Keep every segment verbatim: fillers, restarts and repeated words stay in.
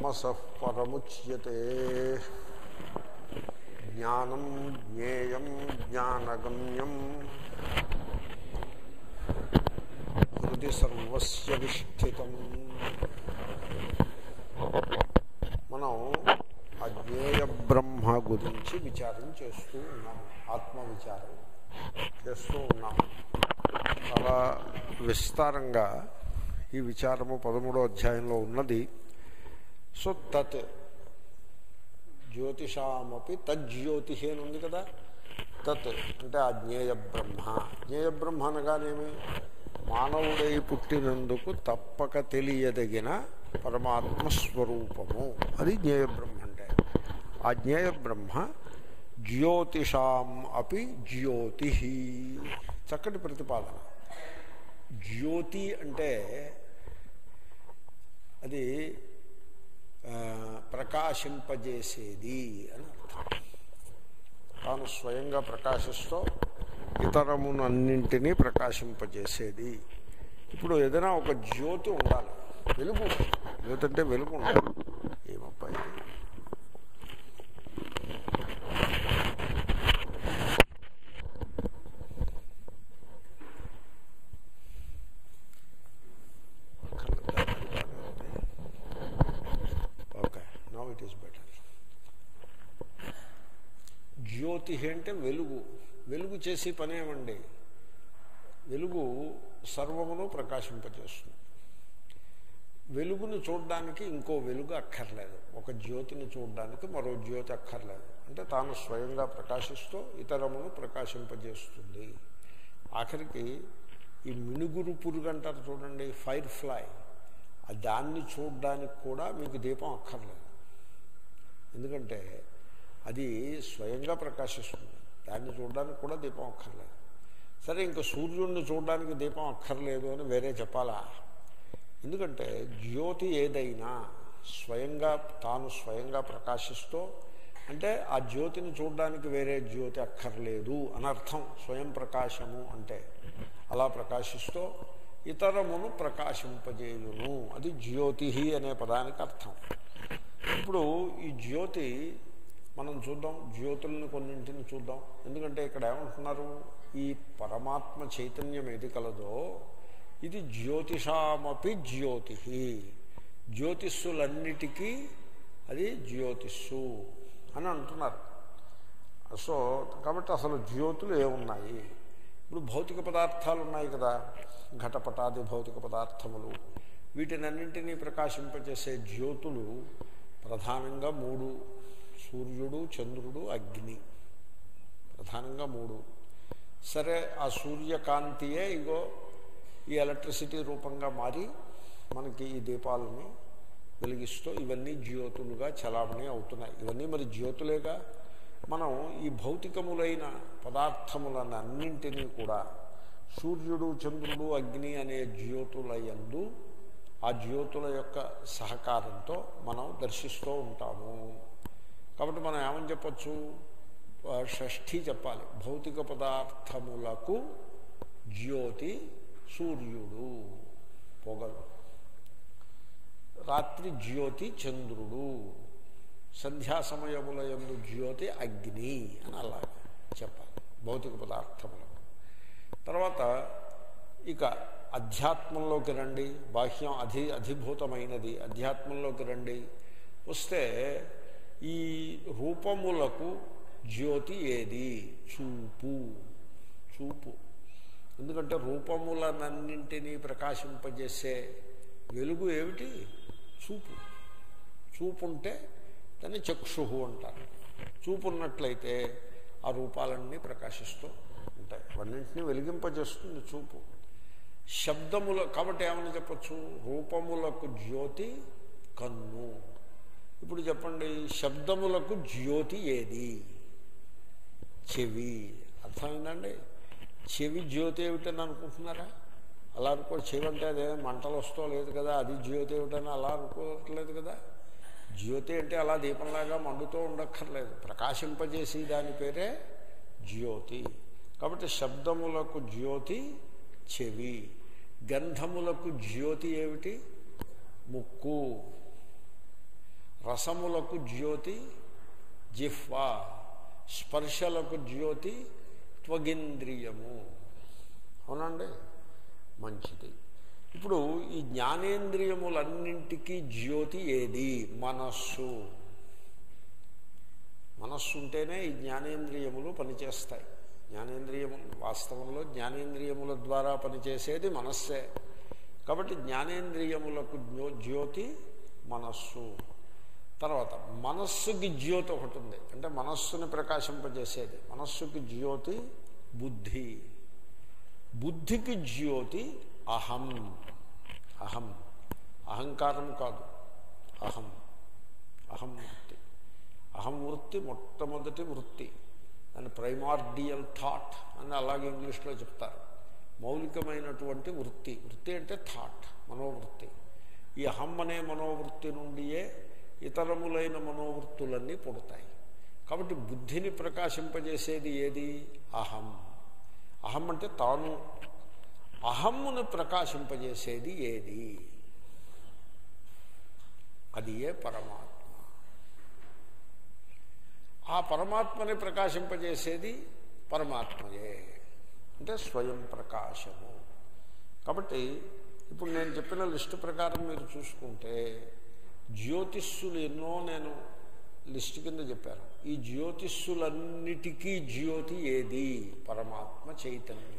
తమసః పరముచ్యతే. జ్ఞానం జ్ఞేయం జ్ఞానగమ్యం హృది సర్వస్య విష్ఠితం. మనం అజ్ఞేయ బ్రహ్మ గురించి విచారం చేస్తూ ఉన్నాం, ఆత్మ విచారం చేస్తూ ఉన్నాం. చాలా విస్తారంగా ఈ విచారము పదమూడో అధ్యాయంలో ఉన్నది. సో తత్ జ్యోతిషామపి తజ్జ్యోతి అని ఉంది కదా. తత్ అంటే ఆ జ్ఞేయ బ్రహ్మ. జ్ఞేయ బ్రహ్మ అనగానేమి? మానవుడై పుట్టినందుకు తప్పక తెలియదగిన పరమాత్మస్వరూపము, అది జ్ఞేయ బ్రహ్మ అంటే. ఆ జ్ఞేయ బ్రహ్మ జ్యోతిషాం అపి జ్యోతి. చక్కటి ప్రతిపాదన. జ్యోతి అంటే అది ప్రకాశింపజేసేది అని అర్థం. తాను స్వయంగా ప్రకాశిస్తూ ఇతరమునన్నింటినీ ప్రకాశింపజేసేది. ఇప్పుడు ఏదైనా ఒక జ్యోతి ఉండాలి, వెలుగు. జ్యోతి అంటే వెలుగు ఉండాలి. ఏమబ్బాయి జ్యోతి అంటే వెలుగు. వెలుగు చేసే పని ఏమండి? వెలుగు సర్వమును ప్రకాశింపజేస్తుంది. వెలుగును చూడడానికి ఇంకో వెలుగు అక్కర్లేదు, ఒక జ్యోతిని చూడడానికి మరో జ్యోతి అక్కర్లేదు. అంటే తాను స్వయంగా ప్రకాశిస్తూ ఇతరమును ప్రకాశింపజేస్తుంది. ఆఖరికి ఈ మినుగురు పురుగు అంటారు చూడండి, ఫైర్ ఫ్లై, దాన్ని చూడడానికి కూడా మీకు దీపం అక్కర్లేదు. ఎందుకంటే అది స్వయంగా ప్రకాశిస్తుంది, దాన్ని చూడడానికి కూడా దీపం అక్కర్లేదు. సరే, ఇంకా సూర్యుడిని చూడడానికి దీపం అక్కర్లేదు అని వేరే చెప్పాలా? ఎందుకంటే జ్యోతి ఏదైనా స్వయంగా తాను స్వయంగా ప్రకాశిస్తూ, అంటే ఆ జ్యోతిని చూడడానికి వేరే జ్యోతి అక్కర్లేదు అనర్థం. స్వయం ప్రకాశము అంటే అలా ప్రకాశిస్తూ ఇతరమును ప్రకాశింపజేయును, అది జ్యోతి అనే పదానికి అర్థం. ఇప్పుడు ఈ జ్యోతి మనం చూద్దాం, జ్యోతులను కొన్నింటిని చూద్దాం. ఎందుకంటే ఇక్కడ ఏమంటున్నారు, ఈ పరమాత్మ చైతన్యం ఏది కలదో ఇది జ్యోతిషామపి జ్యోతి. జ్యోతిస్సులన్నిటికీ అది జ్యోతిస్సు అని అంటున్నారు. సో కాబట్టి అసలు జ్యోతులు ఏమున్నాయి? ఇప్పుడు భౌతిక పదార్థాలు ఉన్నాయి కదా, ఘటపటాది భౌతిక పదార్థములు. వీటినన్నింటినీ ప్రకాశింపజేసే జ్యోతులు ప్రధానంగా మూడు: సూర్యుడు, చంద్రుడు, అగ్ని. ప్రధానంగా మూడు. సరే, ఆ సూర్యకాంతియే ఇగో ఈ ఎలక్ట్రిసిటీ రూపంగా మారి మనకి ఈ దీపాలని వెలిగిస్తూ ఇవన్నీ జ్యోతులుగా చలామణి అవుతున్నాయి. ఇవన్నీ మరి జ్యోతులేగా. మనం ఈ భౌతికములైన పదార్థములను అన్నింటినీ కూడా సూర్యుడు, చంద్రుడు, అగ్ని అనే జ్యోతులయందు ఆ జ్యోతుల యొక్క సహకారంతో మనం దర్శిస్తూ ఉంటాము. కాబట్టి మనం ఏమని చెప్పచ్చు? షష్ఠి చెప్పాలి. భౌతిక పదార్థములకు జ్యోతి సూర్యుడు, పొగలు. రాత్రి జ్యోతి చంద్రుడు, సంధ్యా సమయముల యందు జ్యోతి అగ్ని అని అలా చెప్పాలి భౌతిక పదార్థములకు. తర్వాత ఇక అధ్యాత్మంలోకి రండి. బాహ్యం అధి అధిభూతమైనది అధ్యాత్మంలోకి రండి. వస్తే ఈ రూపములకు జ్యోతి ఏది? చూపు. చూపు. ఎందుకంటే రూపములనన్నింటినీ ప్రకాశింపజేసే వెలుగు ఏమిటి? చూపు. చూపు ఉంటే దాన్ని చక్షుహు అంటారు. చూపు ఉన్నట్లయితే ఆ రూపాలన్నీ ప్రకాశిస్తూ ఉంటాయి, అవన్నింటినీ వెలిగింపజేస్తుంది చూపు. శబ్దముల కాబట్టి ఏమని చెప్పచ్చు? రూపములకు జ్యోతి కన్ను. ఇప్పుడు చెప్పండి, శబ్దములకు జ్యోతి ఏది? చెవి. అర్థమైందండి? చెవి జ్యోతి ఏమిటని అనుకుంటున్నారా? అలా అనుకో. చెవి అంటే అదే మంటలు వస్తూ లేదు కదా, అది జ్యోతి ఏమిటని అలా అనుకోవట్లేదు కదా. జ్యోతి అంటే అలా దీపంలాగా మండుతూ ఉండక్కర్లేదు, ప్రకాశింపజేసి దాని పేరే జ్యోతి. కాబట్టి శబ్దములకు జ్యోతి చెవి. గంధములకు జ్యోతి ఏమిటి? ముక్కు. రసములకు జ్యోతి జిహ్వా, స్పర్శలకు జ్యోతి త్వగింద్రియము. అవునండి, మంచిది. ఇప్పుడు ఈ జ్ఞానేంద్రియములన్నింటికీ జ్యోతి ఏది? మనస్సు. మనస్సు ఉంటేనే ఈ జ్ఞానేంద్రియములు పనిచేస్తాయి. జ్ఞానేంద్రియములు వాస్తవంలో జ్ఞానేంద్రియముల ద్వారా పనిచేసేది మనస్సే. కాబట్టి జ్ఞానేంద్రియములకు జ్యోతి మనస్సు. తర్వాత మనస్సుకి జ్యోతి ఒకటి ఉంది, అంటే మనస్సుని ప్రకాశింపజేసేది. మనస్సుకి జ్యోతి బుద్ధి. బుద్ధికి జ్యోతి అహం. అహం అహంకారం కాదు, అహం. అహం వృత్తి. అహం వృత్తి మొట్టమొదటి వృత్తి, దాన్ని ప్రైమార్డియల్ థాట్ అని అలాగే ఇంగ్లీష్లో చెప్తారు. మౌలికమైనటువంటి వృత్తి. వృత్తి అంటే థాట్, మనోవృత్తి. ఈ అహం అనే మనోవృత్తి నుండియే ఇతరములైన మనోవృత్తులన్నీ పుడతాయి. కాబట్టి బుద్ధిని ప్రకాశింపజేసేది ఏది? అహం. అహం అంటే తాను. అహమ్మును ప్రకాశింపజేసేది ఏది? అది ఏ పరమాత్మ. ఆ పరమాత్మని ప్రకాశింపజేసేది పరమాత్మయే, అంటే స్వయం ప్రకాశము. కాబట్టి ఇప్పుడు నేను చెప్పిన లిస్టు ప్రకారం మీరు చూసుకుంటే జ్యోతిష్సులు ఎన్నో నేను లిస్టు కింద చెప్పాను. ఈ జ్యోతిష్సులన్నిటికీ జ్యోతి ఏది? పరమాత్మ చైతన్యం.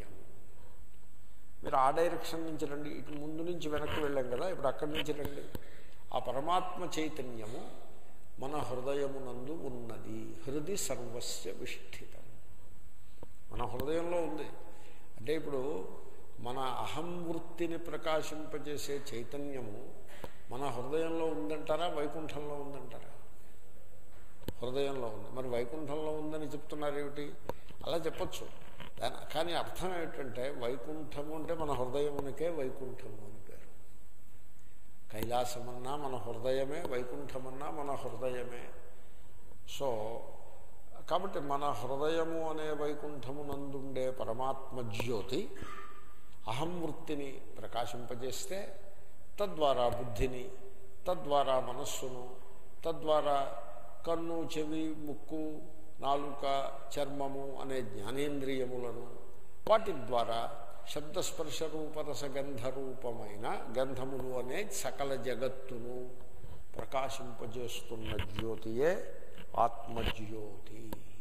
మీరు ఆ డైరెక్షన్ నుంచి రండి, ఇటు ముందు నుంచి వెనక్కి వెళ్ళాం కదా, ఇప్పుడు అక్కడి నుంచి రండి. ఆ పరమాత్మ చైతన్యము మన హృదయమునందు ఉన్నది. హృది సర్వస్య విష్ఠితం. మన హృదయంలో ఉంది. అంటే ఇప్పుడు మన అహం వృత్తిని ప్రకాశింపజేసే చైతన్యము మన హృదయంలో ఉందంటారా, వైకుంఠంలో ఉందంటారా? హృదయంలో ఉంది. మరి వైకుంఠంలో ఉందని చెప్తున్నారు ఏమిటి? అలా చెప్పచ్చు, కానీ అర్థం ఏమిటంటే వైకుంఠము అంటే మన హృదయమునికే వైకుంఠము అని పేరు. కైలాసమన్నా మన హృదయమే, వైకుంఠమన్నా మన హృదయమే. సో కాబట్టి మన హృదయము అనే వైకుంఠమునందుండే పరమాత్మ జ్యోతి అహం వృత్తిని ప్రకాశింపజేస్తే తద్వారా బుద్ధిని, తద్వారా మనస్సును, తద్వారా కన్ను, చెవి, ముక్కు, నాలుక, చర్మము అనే జ్ఞానేంద్రియములను, వాటి ద్వారా శబ్దస్పర్శ రూపరస గంధరూపమైన గంధములు అనే సకల జగత్తును ప్రకాశింపజేస్తున్న జ్యోతియే ఆత్మజ్యోతి.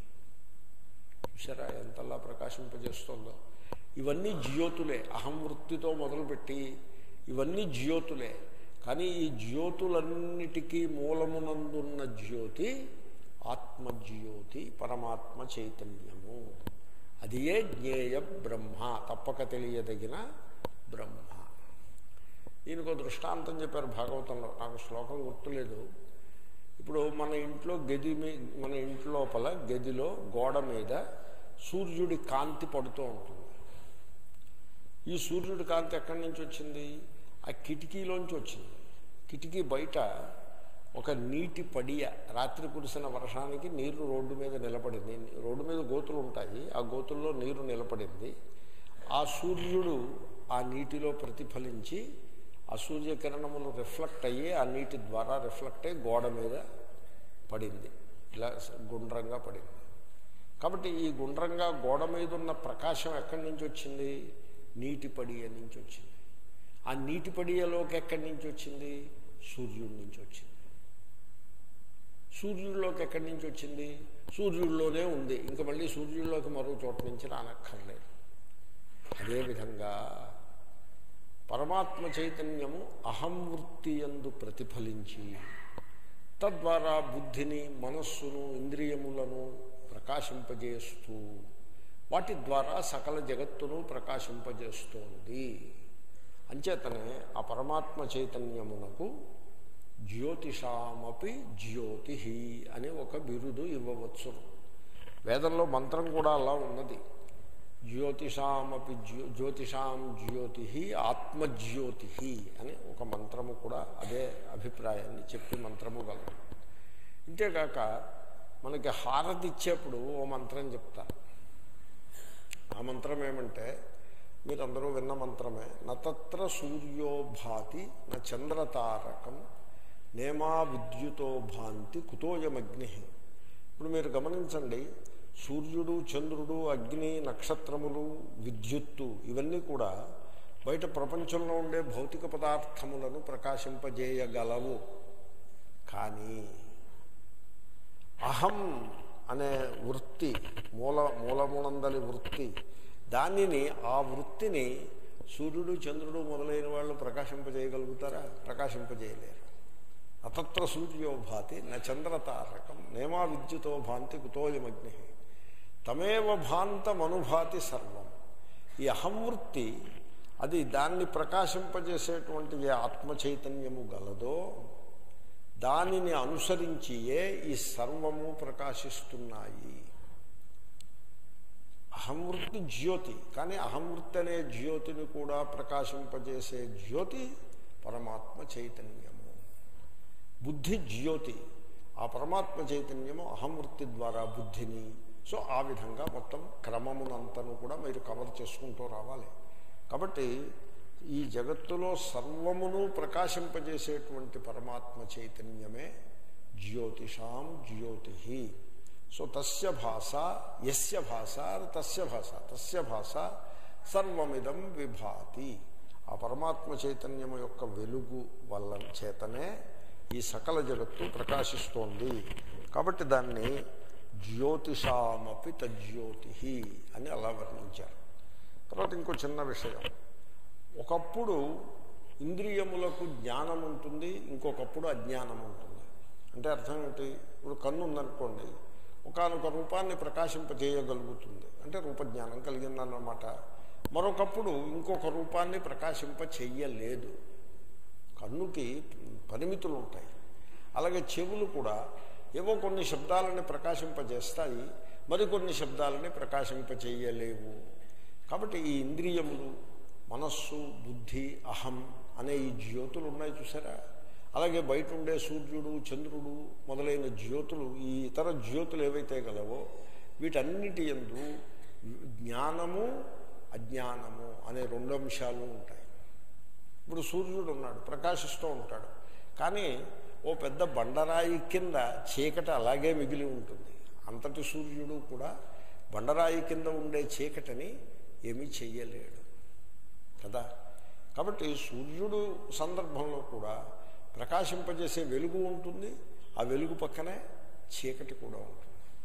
చూసారా ఎంతలా ప్రకాశింపజేస్తుందో? ఇవన్నీ జ్యోతులే. అహం వృత్తితో మొదలుపెట్టి ఇవన్నీ జ్యోతులే. కానీ ఈ జ్యోతులన్నిటికీ మూలమునందున్న జ్యోతి ఆత్మజ్యోతి, పరమాత్మ చైతన్యము. అది ఏ జ్ఞేయ బ్రహ్మ, తప్పక తెలియదగిన బ్రహ్మ. దీనికి ఒక దృష్టాంతం చెప్పారు భాగవతంలో, నాకు శ్లోకం గుర్తులేదు. ఇప్పుడు మన ఇంట్లో గది మీ మన ఇంటి లోపల గదిలో గోడ మీద సూర్యుడి కాంతి పడుతూ ఉంటుంది. ఈ సూర్యుడి కాంతి ఎక్కడి నుంచి వచ్చింది? ఆ కిటికీలోంచి వచ్చింది. కిటికీ బయట ఒక నీటి పడియ, రాత్రి కురిసిన వర్షానికి నీరు రోడ్డు మీద నిలబడింది. రోడ్డు మీద గోతులు ఉంటాయి, ఆ గోతుల్లో నీరు నిలబడింది. ఆ సూర్యుడు ఆ నీటిలో ప్రతిఫలించి ఆ సూర్యకిరణములు రిఫ్లెక్ట్ అయ్యి ఆ నీటి ద్వారా రిఫ్లెక్ట్ అయ్యి గోడ మీద పడింది, ఇలా గుండ్రంగా పడింది. కాబట్టి ఈ గుండ్రంగా గోడ మీద ఉన్న ప్రకాశం ఎక్కడి నుంచి వచ్చింది? నీటి పడియ నుంచి వచ్చింది. ఆ నీటి పడియలోకి ఎక్కడి నుంచి వచ్చింది? సూర్యుడి నుంచి వచ్చింది. సూర్యుడిలోకి ఎక్కడి నుంచి వచ్చింది? సూర్యుడిలోనే ఉంది, ఇంకా మళ్ళీ సూర్యుడిలోకి మరో చోట నుంచి రానక్కర్లేదు. అదేవిధంగా పరమాత్మ చైతన్యము అహం వృత్తి యందు ప్రతిఫలించి తద్వారా బుద్ధిని, మనస్సును, ఇంద్రియములను ప్రకాశింపజేస్తూ వాటి ద్వారా సకల జగత్తును ప్రకాశింపజేస్తోంది. అంచేతనే ఆ పరమాత్మ చైతన్యమునకు జ్యోతిషామపి జ్యోతి అని ఒక బిరుదు ఇవ్వవచ్చు. వేదంలో మంత్రం కూడా అలా ఉన్నది. జ్యోతిషామపి జ్యో జ్యోతిషాం జ్యోతి ఆత్మజ్యోతి అని ఒక మంత్రము కూడా అదే అభిప్రాయాన్ని చెప్పి మంత్రము గలదు. ఇంతేకాక మనకి హారతి ఇచ్చేప్పుడు ఓ మంత్రం చెప్తారు. ఆ మంత్రం ఏమంటే మీరందరూ విన్న మంత్రమే. నత్ర సూర్యోభాతి న చంద్రతారకం నేమా విద్యుతో భాంతి కుతోయమగ్ని. ఇప్పుడు మీరు గమనించండి, సూర్యుడు, చంద్రుడు, అగ్ని, నక్షత్రములు, విద్యుత్తు ఇవన్నీ కూడా బయట ప్రపంచంలో ఉండే భౌతిక పదార్థములను ప్రకాశింపజేయగలవు. కానీ అహం అనే వృత్తి, మూల మూలమునందలి వృత్తి, దానిని ఆ వృత్తిని సూర్యుడు, చంద్రుడు మొదలైన వాళ్ళు ప్రకాశింపజేయగలుగుతారా? ప్రకాశింపజేయలేరు. అతత్ర సూర్యో భాతి న చంద్రతారకం నేమా విద్యుతో భాంతి కుతోయమగ్ని తమేవ భాంతమనుభాతి సర్వం. ఈ అహంవృత్తి అది దాన్ని ప్రకాశింపజేసేటువంటి ఏ ఆత్మ చైతన్యము గలదో దానిని అనుసరించియే ఈ సర్వము ప్రకాశిస్తున్నాయి. అహంవృత్తి జ్యోతి, కానీ అహంవృత్తి అనే జ్యోతిని కూడా ప్రకాశింపజేసే జ్యోతి పరమాత్మ చైతన్యము. బుద్ధి జ్యోతి, ఆ పరమాత్మ చైతన్యము అహంవృత్తి ద్వారా బుద్ధిని. సో ఆ విధంగా మొత్తం క్రమమునంతను కూడా మీరు కవర్ చేసుకుంటూ రావాలి. కాబట్టి ఈ జగత్తులో సర్వమును ప్రకాశింపజేసేటువంటి పరమాత్మ చైతన్యమే జ్యోతిషాం జ్యోతి. సో తస్య భాష యస్య భాష తస్య భాష తస్య భాష సర్వమిదం విభాతి. ఆ పరమాత్మ చైతన్యము యొక్క వెలుగు వల్ల చేతనే ఈ సకల జగత్తు ప్రకాశిస్తోంది. కాబట్టి దాన్ని జ్యోతిషామపి తజ్యోతి అని అలా వర్ణించారు. తర్వాత ఇంకో చిన్న విషయం, ఒకప్పుడు ఇంద్రియములకు జ్ఞానం ఉంటుంది, ఇంకొకప్పుడు అజ్ఞానం ఉంటుంది. అంటే అర్థం ఏంటి? ఇప్పుడు కన్ను ఉందనుకోండి, ఒకానొక రూపాన్ని ప్రకాశింపజేయగలుగుతుంది, అంటే రూపజ్ఞానం కలిగిందన్నమాట. మరొకప్పుడు ఇంకొక రూపాన్ని ప్రకాశింప చెయ్యలేదు. కన్నుకి పరిమితులు ఉంటాయి. అలాగే చెవులు కూడా ఏవో కొన్ని శబ్దాలని ప్రకాశింపజేస్తాయి, మరికొన్ని శబ్దాలని ప్రకాశింపచేయలేవు. కాబట్టి ఈ ఇంద్రియములు, మనస్సు, బుద్ధి, అహం అనే ఈ జ్యోతులు ఉన్నాయి చూసారా, అలాగే బయట ఉండే సూర్యుడు, చంద్రుడు మొదలైన జ్యోతులు, ఈ ఇతర జ్యోతులు ఏవైతే గలవో వీటన్నిటి యందు జ్ఞానము అజ్ఞానము అనే రెండు అంశాలు ఉంటాయి. ఇప్పుడు సూర్యుడు ఉన్నాడు, ప్రకాశిస్తూ ఉంటాడు, కానీ ఓ పెద్ద బండరాయి కింద చీకటి అలాగే మిగిలి ఉంటుంది. అంతటి సూర్యుడు కూడా బండరాయి కింద ఉండే చీకటిని ఏమీ చెయ్యలేడు కదా. కాబట్టి సూర్యుడు సందర్భంలో కూడా ప్రకాశింపజేసే వెలుగు ఉంటుంది, ఆ వెలుగు పక్కనే చీకటి కూడా ఉంటుంది.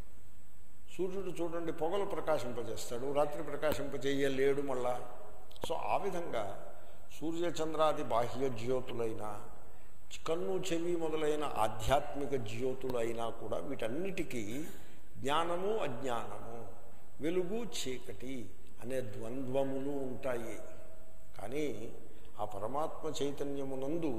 సూర్యుడు చూడండి, పొగలు ప్రకాశింపజేస్తాడు, రాత్రి ప్రకాశింపజేయలేడు మళ్ళా. సో ఆ విధంగా సూర్యచంద్రాది బాహ్య జ్యోతులైన, కన్ను చెవి మొదలైన ఆధ్యాత్మిక జ్యోతులైనా కూడా వీటన్నిటికీ జ్ఞానము అజ్ఞానము, వెలుగు చీకటి అనే ద్వంద్వములు ఉంటాయి. కానీ ఆ పరమాత్మ చైతన్యమునందు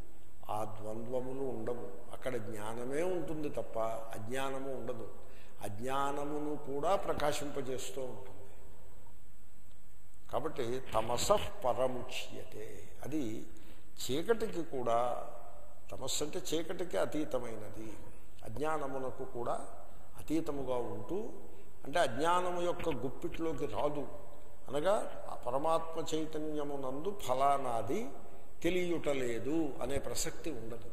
ఆ ద్వంద్వములు ఉండవు. అక్కడ జ్ఞానమే ఉంటుంది తప్ప అజ్ఞానము ఉండదు. అజ్ఞానమును కూడా ప్రకాశింపజేస్తూ ఉంటుంది. కాబట్టి తమసః పరముచ్యతే, అది చీకటికి కూడా, తమస్సు అంటే చీకటికి అతీతమైనది, అజ్ఞానమునకు కూడా అతీతముగా ఉంటూ, అంటే అజ్ఞానము యొక్క గుప్పిట్లోకి రాదు. అనగా ఆ పరమాత్మ చైతన్యమునందు ఫలానాది తెలియుటలేదు అనే ప్రసక్తి ఉండదు,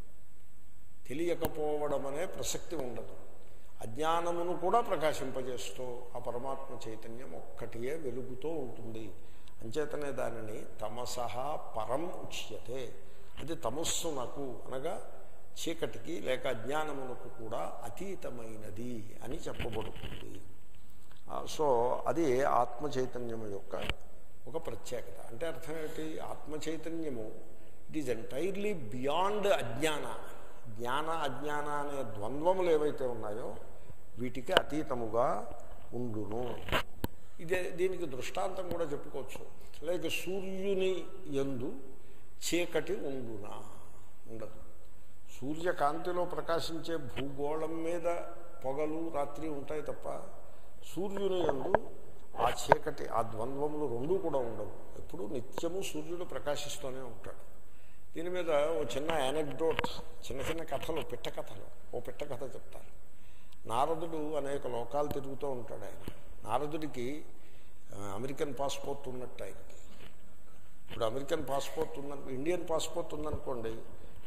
తెలియకపోవడం అనే ప్రసక్తి ఉండదు. అజ్ఞానమును కూడా ప్రకాశింపజేస్తూ ఆ పరమాత్మ చైతన్యం ఒక్కటియే వెలుగుతూ ఉంటుంది. అంచేతనే దానిని తమసః పరం ఉచ్యతే, అది తమస్సునకు అనగా చీకటికి లేక అజ్ఞానమునకు కూడా అతీతమైనది అని చెప్పబడుతుంది. సో అది ఆత్మ చైతన్యము యొక్క ఒక ప్రత్యేకత. అంటే అర్థం ఏంటి? ఆత్మ చైతన్యము ఇట్ ఈజ్ ఎంటైర్లీ బియాండ్ అజ్ఞాన. జ్ఞాన అజ్ఞాన అనే ద్వంద్వములు ఏవైతే ఉన్నాయో వీటికి అతీతముగా ఉండును. ఇదే దీనికి దృష్టాంతం కూడా చెప్పుకోవచ్చు. లేక సూర్యుని యందు చీకటి ఉండునా? ఉండదు. సూర్యకాంతిలో ప్రకాశించే భూగోళం మీద పొగలు రాత్రి ఉంటాయి తప్ప సూర్యుని యందు ఆ చీకటి, ఆ ద్వంద్వములు రెండూ కూడా ఉండవు. ఎప్పుడు నిత్యము సూర్యుడు ప్రకాశిస్తూనే ఉంటాడు. దీని మీద ఓ చిన్న యానెక్డోట్, చిన్న చిన్న కథలు, పిట్ట కథలు, ఓ పిట్ట కథ చెప్తారు. నారదుడు అనేక లోకాలు తిరుగుతూ ఉంటాడు. ఆయన నారదుడికి అమెరికన్ పాస్పోర్ట్ ఉన్నట్టు ఆయనకి. ఇప్పుడు అమెరికన్ పాస్పోర్ట్ ఉందను, ఇండియన్ పాస్పోర్ట్ ఉందనుకోండి,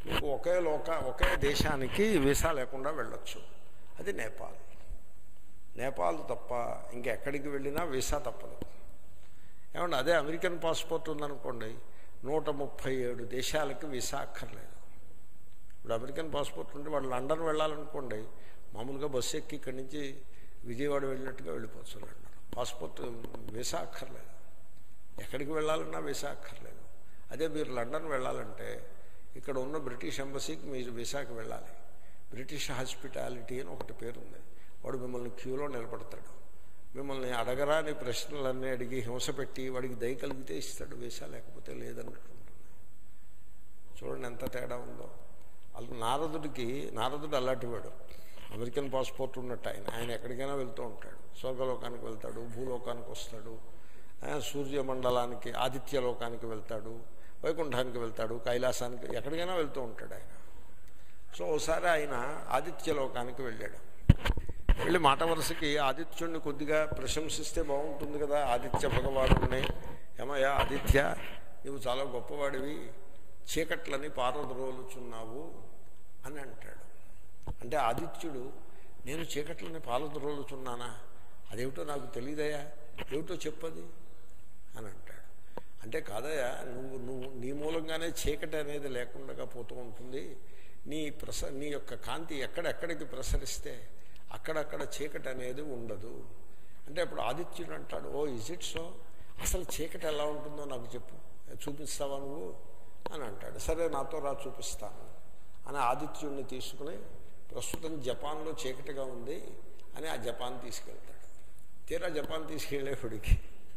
మీకు ఒకే లోక ఒకే దేశానికి వీసా లేకుండా వెళ్ళొచ్చు. అది నేపాల్. నేపాల్ తప్ప ఇంకెక్కడికి వెళ్ళినా వీసా తప్పదు. ఏమంటే అదే అమెరికన్ పాస్పోర్ట్ ఉందనుకోండి, నూట ముప్పై ఏడు దేశాలకి వీసా అక్కర్లేదు. ఇప్పుడు అమెరికన్ పాస్పోర్ట్ ఉంటే వాళ్ళు లండన్ వెళ్ళాలనుకోండి, మామూలుగా బస్సు ఎక్కి ఇక్కడి నుంచి విజయవాడ వెళ్ళినట్టుగా వెళ్ళిపోవచ్చు. లండన్ పాస్పోర్ట్ వీసా అక్కర్లేదు. ఎక్కడికి వెళ్ళాలన్నా వీసా అక్కర్లేదు. అదే మీరు లండన్ వెళ్ళాలంటే ఇక్కడ ఉన్న బ్రిటిష్ ఎంబసీకి మీరు వీసాకి వెళ్ళాలి. బ్రిటిష్ హాస్పిటాలిటీ అని ఒకటి పేరు ఉంది. వాడు మిమ్మల్ని క్యూలో నిలబడతాడు. మిమ్మల్ని అడగరాని ప్రశ్నలన్నీ అడిగి హింస పెట్టి వాడికి దయ కలిగితే ఇస్తాడు వీసా, లేకపోతే లేదన్నట్టు ఉంటుంది. చూడండి ఎంత తేడా ఉందో. అలా నారదుడికి నారదుడు అలాంటి వాడు. అమెరికన్ పాస్పోర్ట్ ఉన్నట్టు ఆయన ఆయన ఎక్కడికైనా వెళ్తూ ఉంటాడు. స్వర్గలోకానికి వెళ్తాడు, భూలోకానికి వస్తాడు, సూర్యమండలానికి ఆదిత్యలోకానికి వెళ్తాడు, వైకుంఠానికి వెళ్తాడు, కైలాసానికి, ఎక్కడికైనా వెళ్తూ ఉంటాడు ఆయన. సో ఒకసారి ఆయన ఆదిత్యలోకానికి వెళ్ళాడు. వెళ్ళి మాట వరుసకి ఆదిత్యుడిని కొద్దిగా ప్రశంసిస్తే బాగుంటుంది కదా. ఆదిత్య భగవానుడిని, ఏమయ్యా ఆదిత్య, నువ్వు చాలా గొప్పవాడివి, చీకట్లని పారద్రోలుచున్నావు అని అంటాడు. అంటే ఆదిత్యుడు, నేను చీకట్లని పారద్రోలుచున్నానా? అదేమిటో నాకు తెలియదయా, ఏమిటో చెప్పది అని అంటాడు. అంటే కాదయా, నువ్వు నువ్వు నీ మూలంగానే చీకటి అనేది లేకుండా పోతూ ఉంటుంది. నీ ప్రస నీ యొక్క కాంతి ఎక్కడెక్కడికి ప్రసరిస్తే అక్కడక్కడ చీకటి అనేది ఉండదు. అంటే అప్పుడు ఆదిత్యుడు అంటాడు, ఓ ఇజ్ ఇట్ సో, అసలు చీకటి ఎలా ఉంటుందో నాకు చెప్పు, చూపిస్తావా నువ్వు అని అంటాడు. సరే నాతో రా చూపిస్తాను అని ఆదిత్యుడిని తీసుకుని, ప్రస్తుతం జపాన్లో చీకటిగా ఉంది అని ఆ జపాన్ తీసుకెళ్తాడు. తీరా జపాన్ తీసుకెళ్ళేప్పటికి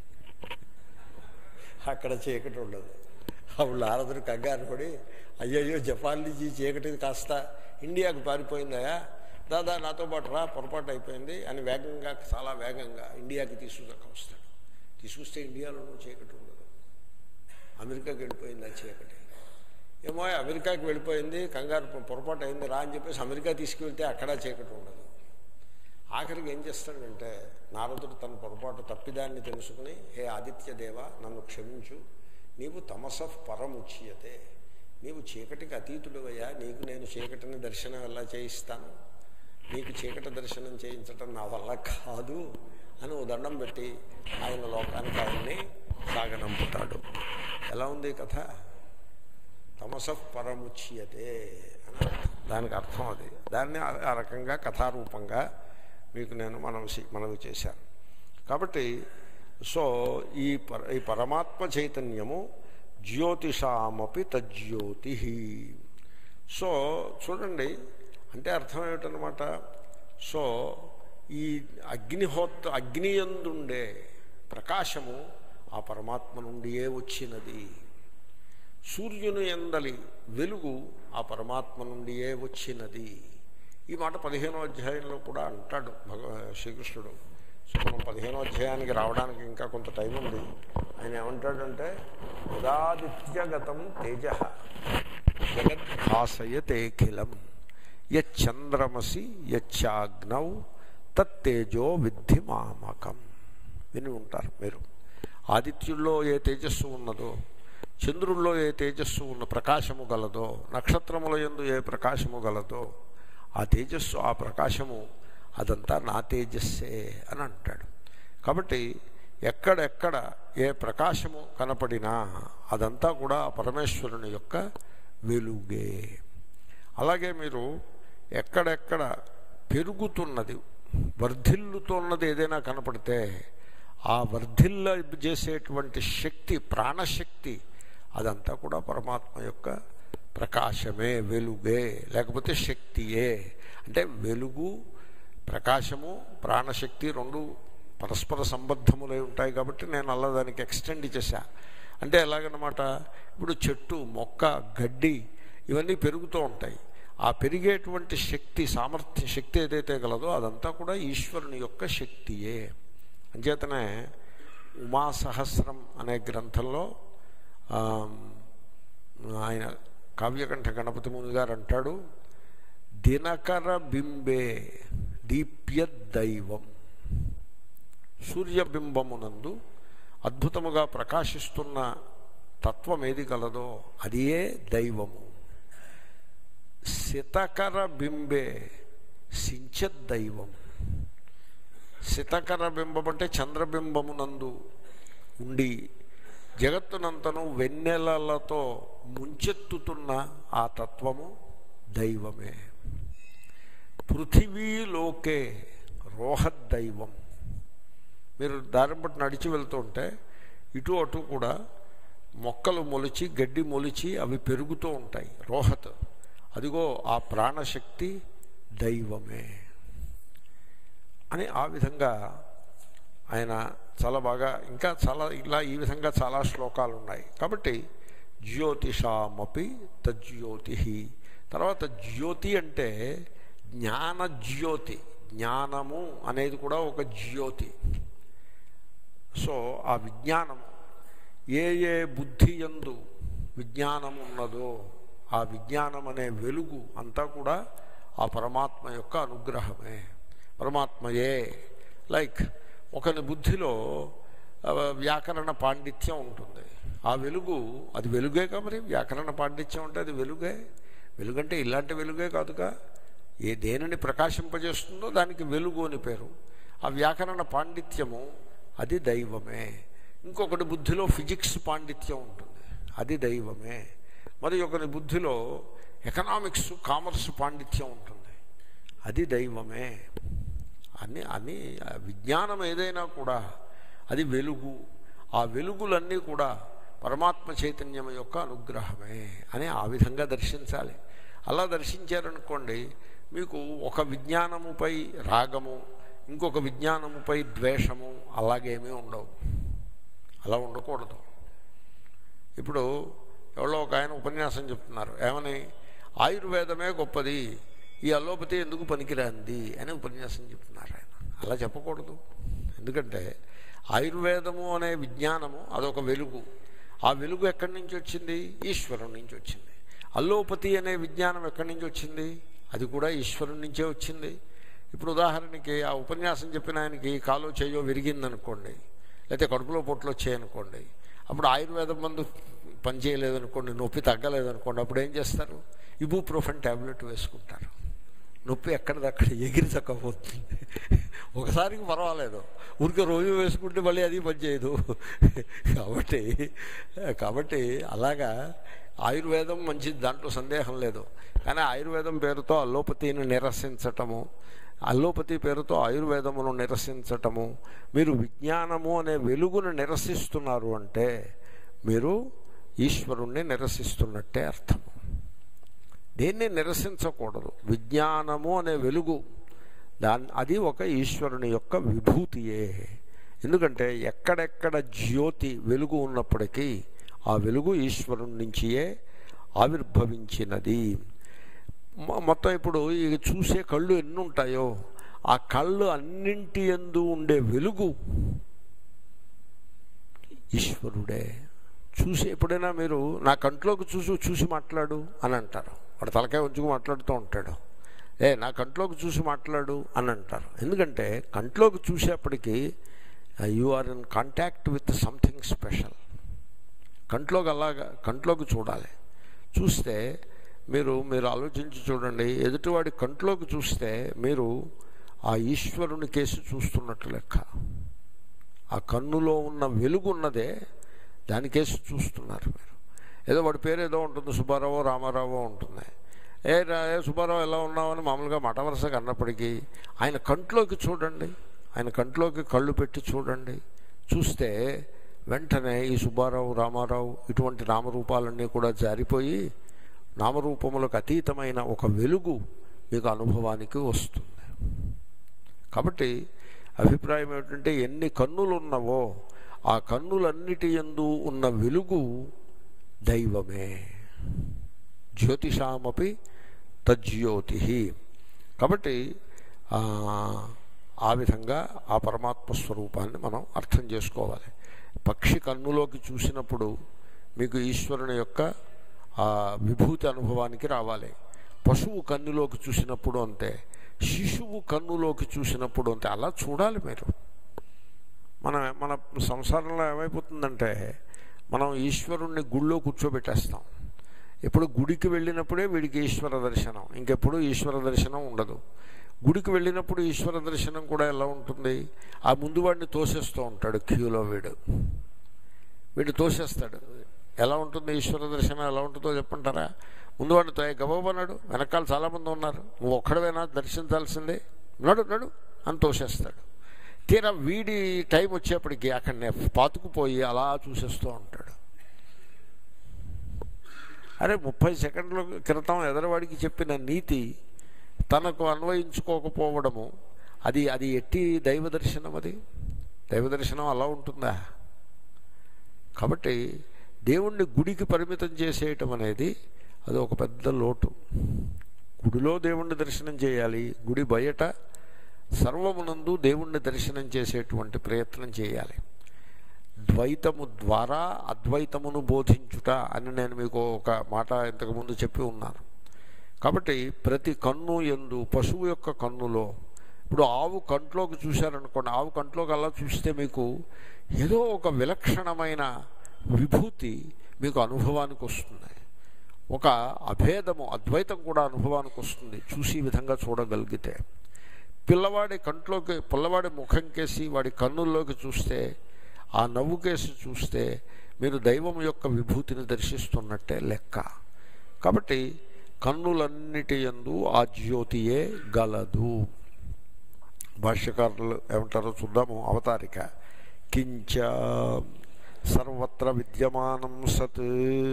అక్కడ చీకటి ఉండదు. అప్పుడు నారదుడు కంగారు పడి, అయ్యయ్యో జపాన్ నుంచి చీకటి కాస్త ఇండియాకు పారిపోయిందయా, దాదా నాతో పాటు రా, పొరపాటు అయిపోయింది అని వేగంగా, చాలా వేగంగా ఇండియాకి తీసుకుని వస్తాడు. తీసుకొస్తే ఇండియాలోనూ చీకటి ఉండదు. అమెరికాకి వెళ్ళిపోయింది ఆ చీకటి. ఏమో అమెరికాకి వెళ్ళిపోయింది, కంగారు పొరపాటు అయింది రా అని చెప్పేసి అమెరికా తీసుకువెళ్తే అక్కడ చీకటి ఉండదు. ఆఖరికి ఏం చేస్తాడంటే నారదుడు తన పొరపాటు తప్పిదాన్ని తెలుసుకుని, హే ఆదిత్యదేవ నన్ను క్షమించు, నీవు తమసః పరముచ్యతే, నీవు చీకటికి అతీతుడివయ్యా, నీకు నేను చీకటిని దర్శనం ఎలా చేయిస్తాను, నీకు చీకటి దర్శనం చేయించటం నా వల్ల కాదు అని ఓ దండం పెట్టి ఆయన లోకానికి ఆయన్ని సాగనంపుతాడు. ఎలా ఉంది కథ? తమసః పరముచ్యతే అని దానికి అర్థం అది. దాన్ని ఆ రకంగా కథారూపంగా మీకు నేను మనవి మనవి చేశాను. కాబట్టి సో ఈ పర ఈ పరమాత్మ చైతన్యము జ్యోతిషామపి తజ్యోతి. సో చూడండి, అంటే అర్థం ఏమిటనమాట, సో ఈ అగ్నిహోత్ర అగ్నియందుండే ప్రకాశము ఆ పరమాత్మ నుండియే వచ్చినది. సూర్యుని యందలి వెలుగు ఆ పరమాత్మ నుండియే వచ్చినది. ఈ మాట పదిహేనో అధ్యాయంలో కూడా అంటాడు భగ శ్రీకృష్ణుడు. సో మనం పదిహేనో అధ్యాయానికి రావడానికి ఇంకా కొంత టైం ఉంది. ఆయన ఏమంటాడంటే, ఉదాదిత్యగతం తేజ జగద్భాసయతేఖిలం యచ్చంద్రమసి యచ్చాగ్నౌ తత్తేజో విద్ధి మామకం. విని ఉంటారు మీరు. ఆదిత్యుల్లో ఏ తేజస్సు ఉన్నదో, చంద్రుల్లో ఏ తేజస్సు ఉన్న ప్రకాశము గలదో, నక్షత్రముల యందు ఏ ప్రకాశము గలదో, ఆ తేజస్సు ఆ ప్రకాశము అదంతా నా తేజస్సే అని అంటాడు. కాబట్టి ఎక్కడెక్కడ ఏ ప్రకాశము కనపడినా అదంతా కూడా పరమేశ్వరుని యొక్క వెలుగే. అలాగే మీరు ఎక్కడెక్కడ పెరుగుతున్నది, వర్ధిల్లుతున్నది ఏదైనా కనపడితే ఆ వర్ధిల్ల చేసేటువంటి శక్తి, ప్రాణశక్తి, అదంతా కూడా పరమాత్మ యొక్క ప్రకాశమే, వెలుగే, లేకపోతే శక్తియే. అంటే వెలుగు, ప్రకాశము, ప్రాణశక్తి రెండు పరస్పర సంబద్ధములై ఉంటాయి. కాబట్టి నేను అలా దానికి ఎక్స్టెండ్ చేశా. అంటే ఎలాగనమాట, ఇప్పుడు చెట్టు, మొక్క, గడ్డి ఇవన్నీ పెరుగుతూ ఉంటాయి. ఆ పెరిగేటువంటి శక్తి, సామర్థ్య శక్తి ఏదైతే గలదో అదంతా కూడా ఈశ్వరుని యొక్క శక్తియే. అంచేతనే ఉమాసహస్రం అనే గ్రంథంలో ఆయన కావ్యకంఠ గణపతి ముని గారు అంటాడు, దినకర బింబే దీప్యదైవం. సూర్యబింబమునందు అద్భుతముగా ప్రకాశిస్తున్న తత్వం ఏది కలదో అదియే దైవము. శితకర బింబే సించద్దైవం. శితకర బింబం అంటే చంద్రబింబమునందు ఉండి జగత్తునంతను వెన్నెలలతో ముంచెత్తుతున్న ఆ తత్వము దైవమే. పృథివీలోకే రోహద్దైవం. మీరు దారిని బట్టి నడిచి వెళ్తూ ఉంటే ఇటు అటు కూడా మొక్కలు మొలిచి గడ్డి మొలిచి అవి పెరుగుతూ ఉంటాయి. రోహత్, అదిగో ఆ ప్రాణశక్తి దైవమే అని ఆ విధంగా ఆయన చాలా బాగా, ఇంకా చాలా ఇలా ఈ విధంగా చాలా శ్లోకాలు ఉన్నాయి. కాబట్టి జ్యోతిషామపి తజ్యోతి. తర్వాత జ్యోతి అంటే జ్ఞానజ్యోతి. జ్ఞానము అనేది కూడా ఒక జ్యోతి. సో ఆ విజ్ఞానము ఏ ఏ బుద్ధి యందు విజ్ఞానం ఉన్నదో ఆ విజ్ఞానం అనే వెలుగు అంతా కూడా ఆ పరమాత్మ యొక్క అనుగ్రహమే, పరమాత్మయే. లైక్ ఒకని బుద్ధిలో వ్యాకరణ పాండిత్యం ఉంటుంది, ఆ వెలుగు అది వెలుగే కా. మరి వ్యాకరణ పాండిత్యం అంటే అది వెలుగే. వెలుగంటే ఇలాంటి వెలుగే కాదుగా, ఏ దేనిని ప్రకాశింపజేస్తుందో దానికి వెలుగు అని పేరు. ఆ వ్యాకరణ పాండిత్యము అది దైవమే. ఇంకొకటి బుద్ధిలో ఫిజిక్స్ పాండిత్యం ఉంటుంది, అది దైవమే. మరి ఒకరి బుద్ధిలో ఎకనామిక్స్ కామర్స్ పాండిత్యం ఉంటుంది, అది దైవమే. అని అని విజ్ఞానం ఏదైనా కూడా అది వెలుగు. ఆ వెలుగులన్నీ కూడా పరమాత్మ చైతన్యం యొక్క అనుగ్రహమే అని ఆ విధంగా దర్శించాలి. అలా దర్శించారనుకోండి, మీకు ఒక విజ్ఞానముపై రాగము, ఇంకొక విజ్ఞానముపై ద్వేషము అలాగేమీ ఉండవు. అలా ఉండకూడదు. ఇప్పుడు ఎవరో ఒక ఆయన ఉపన్యాసం చెప్తున్నారు, ఏమని, ఆయుర్వేదమే గొప్పది, ఈ అలోపతి ఎందుకు పనికిరాంది అని ఉపన్యాసం చెప్తున్నారు ఆయన. అలా చెప్పకూడదు. ఎందుకంటే ఆయుర్వేదము అనే విజ్ఞానము అదొక వెలుగు. ఆ వెలుగు ఎక్కడి నుంచి వచ్చింది? ఈశ్వరుని నుంచి వచ్చింది. అల్లోపతి అనే విజ్ఞానం ఎక్కడి నుంచి వచ్చింది? అది కూడా ఈశ్వరుని నుంచే వచ్చింది. ఇప్పుడు ఉదాహరణకి ఆ ఉపన్యాసం చెప్పిన ఆయనకి కాలో చేయో విరిగిందనుకోండి, లేకపోతే కడుపులో పొట్లు వచ్చాయనుకోండి, అప్పుడు ఆయుర్వేదం మందు పనిచేయలేదనుకోండి, నొప్పి తగ్గలేదనుకోండి, అప్పుడు ఏం చేస్తారు? ఇబుప్రోఫెన్ ట్యాబ్లెట్ వేసుకుంటారు. నొప్పి ఎక్కడిదక్కడ ఎగిరి చక్కపోతుంది. ఒకసారికి పర్వాలేదు, ఊరికే రోజు వేసుకుంటే మళ్ళీ అది పనిచేయదు. కాబట్టి కాబట్టి అలాగా ఆయుర్వేదం మంచిది, దాంట్లో సందేహం లేదు. కానీ ఆయుర్వేదం పేరుతో అల్లోపతిని నిరసించటము, అల్లోపతి పేరుతో ఆయుర్వేదమును నిరసించటము, మీరు విజ్ఞానము అనే వెలుగును నిరసిస్తున్నారు అంటే మీరు ఈశ్వరుణ్ణి నిరసిస్తున్నట్టే అర్థము. దేన్ని నిరసించకూడదు. విజ్ఞానము అనే వెలుగు, దాని అది ఒక ఈశ్వరుని యొక్క విభూతియే. ఎందుకంటే ఎక్కడెక్కడ జ్యోతి వెలుగు ఉన్నప్పటికీ ఆ వెలుగు ఈశ్వరుని నుంచియే ఆవిర్భవించినది. మొత్తం ఇప్పుడు ఈ చూసే కళ్ళు ఎన్ని ఉంటాయో ఆ కళ్ళు అన్నింటి యందు ఉండే వెలుగు ఈశ్వరుడే. చూసి ఎప్పుడైనా మీరు నా కంట్లోకి చూసి చూసి మాట్లాడు అని అంటారు. వాడు తలకాయ ఉంచుకు మాట్లాడుతూ ఉంటాడు. ఏ నా కంట్లోకి చూసి మాట్లాడు అని అంటారు. ఎందుకంటే కంట్లోకి చూసేప్పటికీ you are in contact with something special. కంట్లోకి అలాగా కంట్లోకి చూడాలి. చూస్తే మీరు మీరు ఆలోచించి చూడండి, ఎదుటివాడి కంట్లోకి చూస్తే మీరు ఆ ఈశ్వరుని కేసు చూస్తున్నట్టు లెక్క. ఆ కన్నులో ఉన్న వెలుగున్నదే దానికేసి చూస్తున్నారు మీరు. ఏదో వాడి పేరు ఏదో ఉంటుంది, సుబ్బారావు రామారావు ఉంటుంది. ఏ ఏ సుబ్బారావు ఎలా ఉన్నామని మామూలుగా మాట వరుసగా అన్నప్పటికీ ఆయన కంట్లోకి చూడండి, ఆయన కంట్లోకి కళ్ళు పెట్టి చూడండి. చూస్తే వెంటనే ఈ సుబ్బారావు రామారావు ఇటువంటి నామరూపాలన్నీ కూడా జారిపోయి నామరూపములకు అతీతమైన ఒక వెలుగు మీకు అనుభవానికి వస్తుంది. కాబట్టి అభిప్రాయం ఏమిటంటే ఎన్ని కన్నులు ఉన్నవో ఆ కన్నులన్నిటి యందు ఉన్న వెలుగు దైవమే. జ్యోతిషామపి తజ్యోతి. కాబట్టి ఆ విధంగా ఆ పరమాత్మ స్వరూపాన్ని మనం అర్థం చేసుకోవాలి. పక్షి కన్నులోకి చూసినప్పుడు మీకు ఈశ్వరుని యొక్క ఆ విభూతి అనుభవానికి రావాలి. పశువు కన్నులోకి చూసినప్పుడు అంతే, శిశువు కన్నులోకి చూసినప్పుడు అంతే. అలా చూడాలి మీరు. మన మన సంసారంలో ఏమైపోతుందంటే మనం ఈశ్వరుణ్ణి గుళ్ళో కూర్చోబెట్టేస్తాం. ఎప్పుడు గుడికి వెళ్ళినప్పుడే వీడికి ఈశ్వర దర్శనం, ఇంకెప్పుడు ఈశ్వర దర్శనం ఉండదు. గుడికి వెళ్ళినప్పుడు ఈశ్వర దర్శనం కూడా ఎలా ఉంటుంది? ఆ ముందు వాడిని తోసేస్తూ ఉంటాడు క్యూలో, వీడు వీడు తోసేస్తాడు. ఎలా ఉంటుంది ఈశ్వర దర్శనం? ఎలా ఉంటుందో చెప్పంటారా? ముందు వాడిని తో గబోబన్నాడు, వెనకాల చాలామంది ఉన్నారు, నువ్వు ఒక్కడవేనా దర్శించాల్సిందే, నడు నడు అని తోసేస్తాడు. తీరా వీడి టైం వచ్చేప్పటికి అక్కడనే పాతుకుపోయి అలా చూసేస్తూ ఉంటాడు. అరే ముప్పై సెకండ్ల క్రితం ఎదరవాడికి చెప్పిన నీతి తనకు అన్వయించుకోకపోవడము, అది అది ఎట్టి దైవ దర్శనం? అది దైవ దర్శనం అలా ఉంటుందా? కాబట్టి దేవుణ్ణి గుడికి పరిమితం చేసేయటం అనేది అది ఒక పెద్ద లోటు. గుడిలో దేవుణ్ణి దర్శనం చేయాలి, గుడి బయట సర్వమునందు దేవుణ్ణి దర్శనం చేసేటువంటి ప్రయత్నం చేయాలి. ద్వైతము ద్వారా అద్వైతమును బోధించుట అని నేను మీకు ఒక మాట ఇంతకుముందు చెప్పి ఉన్నాను. కాబట్టి ప్రతి కన్ను యందు, పశువు యొక్క కన్నులో, ఇప్పుడు ఆవు కంట్లోకి చూశారనుకోండి, ఆవు కంట్లోకి అలా చూస్తే మీకు ఏదో ఒక విలక్షణమైన విభూతి మీకు అనుభవానికి వస్తుంది. ఒక అభేదము, అద్వైతం కూడా అనుభవానికి వస్తుంది చూసి ఈ విధంగా చూడగలిగితే. పిల్లవాడి కంట్లోకి, పిల్లవాడి ముఖం కేసి వాడి కన్నుల్లోకి చూస్తే, ఆ నవ్వు కేసి చూస్తే మీరు దైవం యొక్క విభూతిని దర్శిస్తున్నట్టే లెక్క. కాబట్టి కన్నులన్నిటి యందు ఆ జ్యోతియే గలదు. భాష్యకారులు ఏమంటారో చూద్దాము. అవతారిక కించ సర్వత్ర విద్యమానం సత్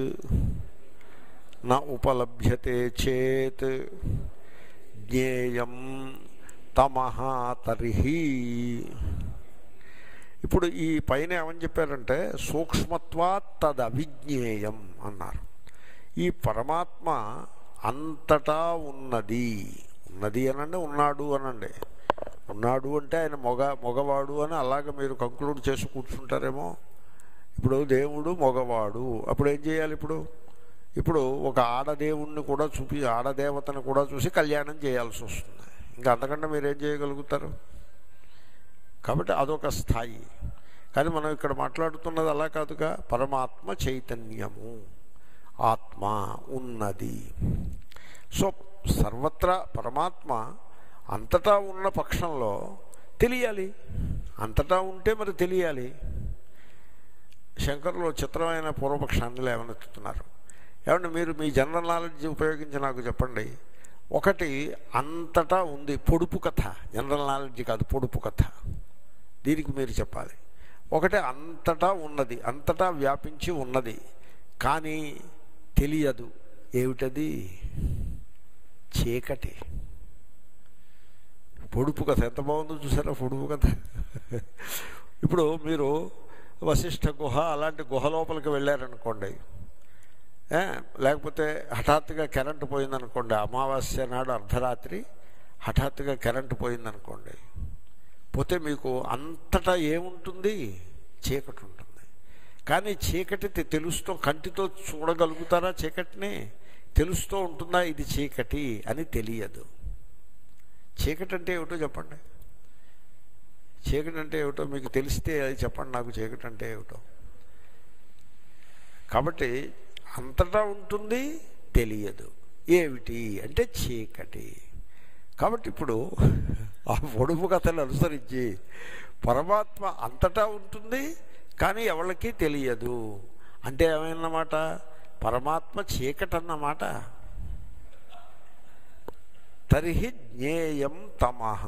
న ఉపలభ్యతే చేత్ జ్ఞేయం తమః తర్హి. ఇప్పుడు ఈ పైన ఏమని చెప్పారంటే సూక్ష్మత్వాత్ తదవిజ్ఞేయం అన్నారు. ఈ పరమాత్మ అంతటా ఉన్నది. ఉన్నది అనండి, ఉన్నాడు అనండి. ఉన్నాడు అంటే ఆయన మొగ మగవాడు అని అలాగ మీరు కంక్లూడ్ చేసి కూర్చుంటారేమో. ఇప్పుడు దేవుడు మగవాడు, అప్పుడు ఏం చేయాలి? ఇప్పుడు ఇప్పుడు ఒక ఆడదేవుణ్ణి కూడా చూపి, ఆడదేవతను కూడా చూసి కళ్యాణం చేయాల్సి వస్తుంది. ఇంకా అంతకంటే మీరేం చేయగలుగుతారు? కాబట్టి అదొక స్థాయి. కానీ మనం ఇక్కడ మాట్లాడుతున్నది అలా కాదుగా. పరమాత్మ చైతన్యము, ఆత్మ ఉన్నది. సో సర్వత్రా పరమాత్మ అంతటా ఉన్న పక్షంలో తెలియాలి. అంతటా ఉంటే మరి తెలియాలి. శంకరులు చిత్రమైన పూర్వపక్షాన్ని లేవనెత్తుతున్నారు. ఏమంటే మీరు మీ జనరల్ నాలెడ్జ్ ఉపయోగించి నాకు చెప్పండి. ఒకటి అంతటా ఉంది, పొడుపు కథ. జనరల్ నాలెడ్జ్ కాదు, పొడుపు కథ. దీనికి మీరు చెప్పాలి. ఒకటి అంతటా ఉన్నది, అంతటా వ్యాపించి ఉన్నది, కానీ తెలియదు. ఏమిటది? చీకటి. పొడుపు కథ ఎంత బాగుందో చూసారా? పొడుపు కథ. ఇప్పుడు మీరు వశిష్ఠ గుహ అలాంటి గుహ లోపలికి వెళ్ళారనుకోండి, లేకపోతే హఠాత్తుగా కరెంటు పోయిందనుకోండి, అమావాస్య నాడు అర్ధరాత్రి హఠాత్తుగా కరెంటు పోయిందనుకోండి, పోతే మీకు అంతటా ఏముంటుంది? చీకటి ఉంటుంది. కానీ చీకటి తెలుస్తూ, కంటితో చూడగలుగుతారా చీకటిని? తెలుస్తూ ఉంటుందా ఇది చీకటి అని? తెలియదు. చీకటి అంటే ఏమిటో చెప్పండి. చీకటి అంటే ఏమిటో మీకు తెలిస్తే అది చెప్పండి నాకు. చీకటి అంటే ఏమిటో? కాబట్టి అంతటా ఉంటుంది, తెలియదు. ఏమిటి అంటే చీకటి. కాబట్టి ఇప్పుడు ఆ పొడుపు కథలు అనుసరించి పరమాత్మ అంతటా ఉంటుంది, కానీ ఎవరికి తెలియదు అంటే ఏమైనమాట? పరమాత్మ చీకటి అన్నమాట. తర్హి జ్ఞేయం తమః.